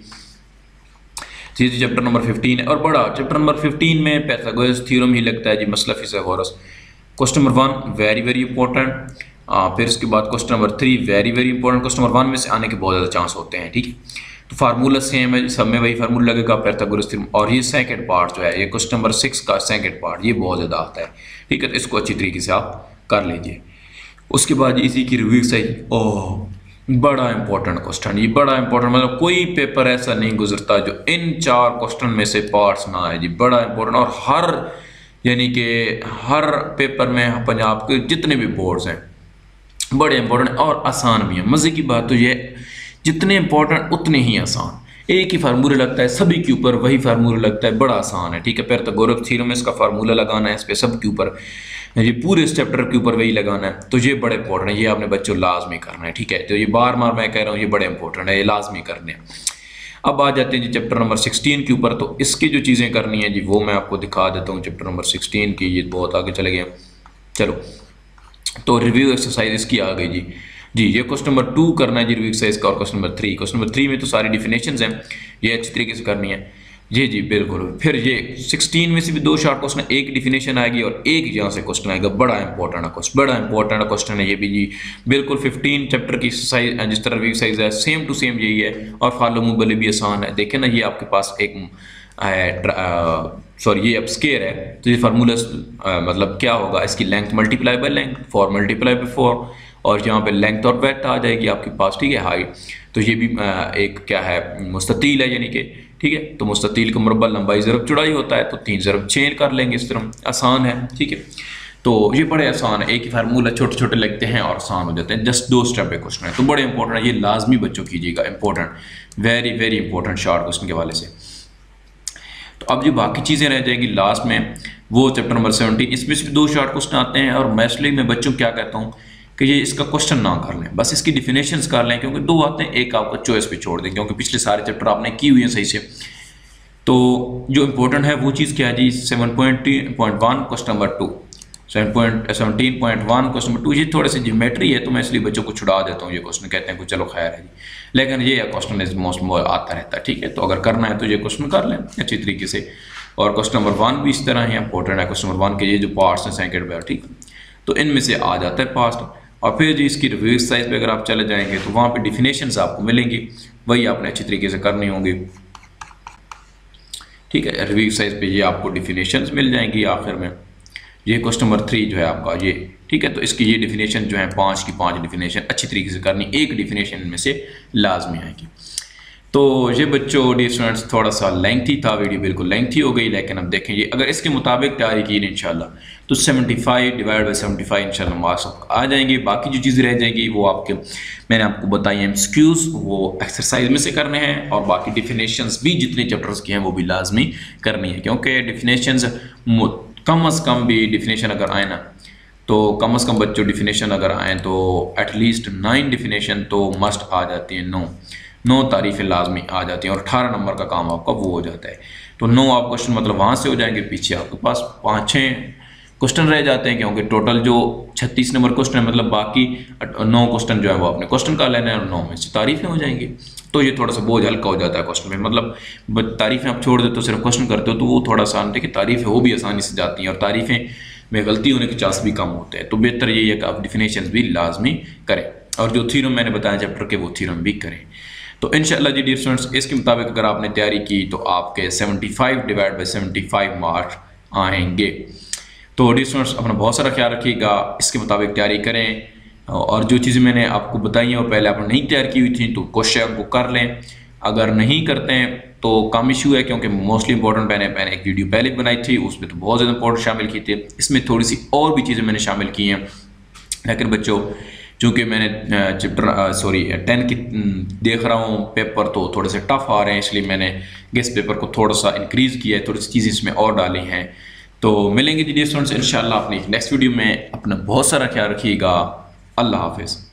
जी चैप्टर नंबर 15 है और बड़ा चैप्टर नंबर 15 में पाइथागोरस थ्योरम ही लगता है जी, मसला Pythagoras. Question number 1 very very important, फिर उसके बाद question number 3 very very important, question number 1 में से आने के बहुत ज़्यादा चांस होते हैं। ठीक है, तो फार्मूला सेम है, सब में वही फार्मूला लगेगा पाइथागोरस थ्योरम। और ये सेकंड पार्ट जो है ये क्वेश्चन नंबर 6 का सेकंड पार्ट ये बहुत ज़्यादा आता है। ठीक है, तो इसको अच्छी तरीके से आप कर लीजिए। उसके बाद इसी की रिव्यू एक्सरसाइज, ओह बड़ा इंपॉर्टेंट क्वेश्चन, ये बड़ा इंपॉर्टेंट, मतलब कोई पेपर ऐसा नहीं गुजरता जो इन 4 क्वेश्चन में से पार्ट्स ना आए जी, बड़ा इंपॉर्टेंट। और हर यानी कि हर पेपर में पंजाब के जितने भी बोर्ड्स हैं बड़े इंपॉर्टेंट और आसान भी हैं। मज़े की बात तो ये जितने इंपॉर्टेंट उतने ही आसान, एक ही फार्मूला लगता है सभी के ऊपर, वही फार्मूला लगता है, बड़ा आसान है। ठीक है, पाइथागोरस थ्योरम में इसका फार्मूला लगाना है, इस पर सब के ऊपर, ये पूरे इस चैप्टर के ऊपर वही लगाना है, तो ये बड़े इंपॉर्टेंट है, ये आपने बच्चों लाजमी करना है। ठीक है, तो ये बार बार मैं कह रहा हूँ ये बड़े इंपॉर्टेंट है, ये लाजमी करने हैं। अब आ जाते हैं जी चैप्टर नंबर 16 के ऊपर, तो इसकी जो चीज़ें करनी है जी वो मैं आपको दिखा देता हूँ चैप्टर नंबर 16 की, ये बहुत आगे चले गए। चलो, तो रिव्यू एक्सरसाइज इसकी आ गई जी। जी। ये क्वेश्चन नंबर 2 करना है जी रिव्यू एक्सरसाइज का, और क्वेश्चन नंबर 3, क्वेश्चन नंबर 3 में तो सारी डिफिनेशंस हैं, ये अच्छी तरीके से करनी है। जी बिल्कुल। फिर ये 16 में से भी 2 शॉर्ट क्वेश्चन, एक डिफिनेशन आएगी और एक यहाँ से क्वेश्चन आएगा, बड़ा इंपॉर्टेंट क्वेश्चन, बड़ा इंपॉर्टेंट क्वेश्चन है ये भी जी। बिल्कुल 15 चैप्टर की एक्सरसाइज जिस तरह रिव्यू एक्सरसाइज है सेम टू सेम यही है, और फॉलो मूवेबल भी आसान है। देखें ना, ये आपके पास एक सॉरी ये अब स्केयर है, तो ये फार्मूला मतलब क्या होगा, इसकी length multiply by length, 4 multiply by 4, और यहाँ पे लेंथ और ब्रेड्थ आ जाएगी आपके पास, ठीक है, हाइट। तो ये भी एक क्या है, मुस्ततील है, यानी कि ठीक है। तो मुस्ततील का मुरब्बा लंबाई ज़रब चौड़ाई होता है, तो 3 ज़रब 6 कर लेंगे इस तरह, आसान है, ठीक है। तो ये बड़े आसान है, एक ही फार्मूला छोटे छोटे लगते हैं और आसान हो जाते हैं, जस्ट 2 स्टेप पे क्वेश्चन है, तो बड़े इंपॉर्टेंट है, ये लाजमी बच्चों कीजिएगा, important, very very important short question के हवाले से। तो अब जो बाकी चीज़ें रह जाएगी लास्ट में, वो चैप्टर नंबर 17, इसमें से 2 शॉर्ट क्वेश्चन आते हैं, और मोस्टली मैं बच्चों को क्या कहता हूँ कि ये इसका क्वेश्चन ना कर लें, बस इसकी डिफिनेशंस कर लें, क्योंकि 2 आते हैं, एक आपको चॉइस पे छोड़ दें, क्योंकि पिछले सारे चैप्टर आपने की हुई है सही से। तो जो इंपॉर्टेंट है वो चीज़ क्या है जी, 7.1 क्वेश्चन नंबर 2, 17.1 क्वेश्चन नंबर 2, ये थोड़े से ज्योमेट्री है, तो मैं इसलिए बच्चों को छुड़ा देता हूँ ये क्वेश्चन, कहते हैं कि चलो खैर है जी, लेकिन ये क्वेश्चन इज मोस्ट आता रहता है, ठीक है। तो अगर करना है तो ये क्वेश्चन कर लें अच्छी तरीके से। और क्वेश्चन नंबर 1 भी इस तरह ही इंपॉर्टेंट है, क्वेश्चन नंबर 1 के ये जो पार्ट्स हैं सेकंड में, ठीक है, तो इनमें से आ जाता है पास्ट। और फिर जी इसकी रिव्यू एक्सरसाइज पे अगर आप चले जाएंगे तो वहाँ पे डिफिनेशंस आपको मिलेंगी, वही आपने अच्छी तरीके से करनी होंगी, ठीक है। रिव्यू एक्सरसाइज पे ये आपको डिफिनेशंस मिल जाएंगी आखिर में। ये क्वेश्चन नंबर 3 जो है आपका ये, ठीक है, तो इसकी ये डिफिनेशन जो है 5 की 5 डिफिनेशन अच्छी तरीके से करनी, एक डिफिनेशन में से लाजमी आएगी। तो ये बच्चों डियर स्टूडेंट्स थोड़ा सा लेंथी था वीडियो, बिल्कुल लेंथी हो गई, लेकिन अब देखेंगे अगर इसके मुताबिक तैयारी की इंशाल्लाह तो 75 डिवाइड बाई 75 इंशाल्लाह मार्क्स आ जाएंगे। बाकी जो चीज़ें रह जाएंगी वो आपके मैंने आपको बताई हैं MCQs, वो एक्सरसाइज में से करने हैं, और बाकी डिफिनेशंस भी जितने चैप्टर्स के हैं वो भी लाजमी करनी है, क्योंकि डिफिनेशंस कम अज़ कम भी डिफिनेशन अगर आए ना, तो कम अज़ कम बच्चों डिफिनेशन अगर आए तो एटलीस्ट 9 डिफिनेशन तो मस्ट आ जाती हैं, 9 तारीफ़ें लाजमी आ जाती हैं, और 18 नंबर का काम आपका वो हो जाता है। तो 9 आप क्वेश्चन मतलब वहाँ से हो जाएंगे, पीछे आपके पास 5-6 क्वेश्चन रह जाते हैं, क्योंकि टोटल जो 36 नंबर क्वेश्चन है, मतलब बाकी 9 क्वेश्चन जो है वो आपने क्वेश्चन का लेना है, और 9 में से तारीफ़ें हो जाएंगी, तो ये थोड़ा सा बोझ हल्का हो जाता है क्वेश्चन में। मतलब तारीफ़ें आप छोड़ देते हो, सिर्फ क्वेश्चन करते हो, तो वो थोड़ा आसान, देखिए तारीफ़ें वो भी आसानी से जाती हैं, और तारीफ़ें में गलती होने के चांस भी कम होते हैं। तो बेहतर ये है कि आप डिफिनेशन भी लाजमी करें, और जो थ्योरम मैंने बताया चैप्टर के वो थ्योरम भी करें। तो इंशाल्लाह जी डियर स्टूडेंट्स इसके मुताबिक अगर आपने तैयारी की तो आपके 75 डिवाइड बाई 75 मार्क्स आएंगे। तो डियर स्टूडेंट्स अपना बहुत सारा ख्याल रखिएगा, इसके मुताबिक तैयारी करें, और जो चीज़ें मैंने आपको बताई हैं वो पहले आपने नहीं तैयार की हुई थी तो कोशिश आपको कर लें। अगर नहीं करते हैं तो कम इशू है, क्योंकि मोस्टली इंपॉर्टेंट मैंने एक वीडियो पहले बनाई थी, उसमें तो बहुत ज़्यादा इंपॉर्टेंट शामिल की थी, इसमें थोड़ी सी और भी चीज़ें मैंने शामिल की हैं। लेकिन बच्चों चूँकि मैंने चैप्टर 10 की देख रहा हूँ पेपर, तो थोड़े से टफ आ रहे हैं, इसलिए मैंने गेस्ट पेपर को थोड़ा सा इंक्रीज़ किया है, थोड़ी सी चीज़ें इसमें और डाली हैं। तो मिलेंगे जी डियर स्टूडेंट्स इंशाल्लाह अपनी नेक्स्ट वीडियो में। अपना बहुत सारा ख्याल रखिएगा। अल्लाह हाफिज़।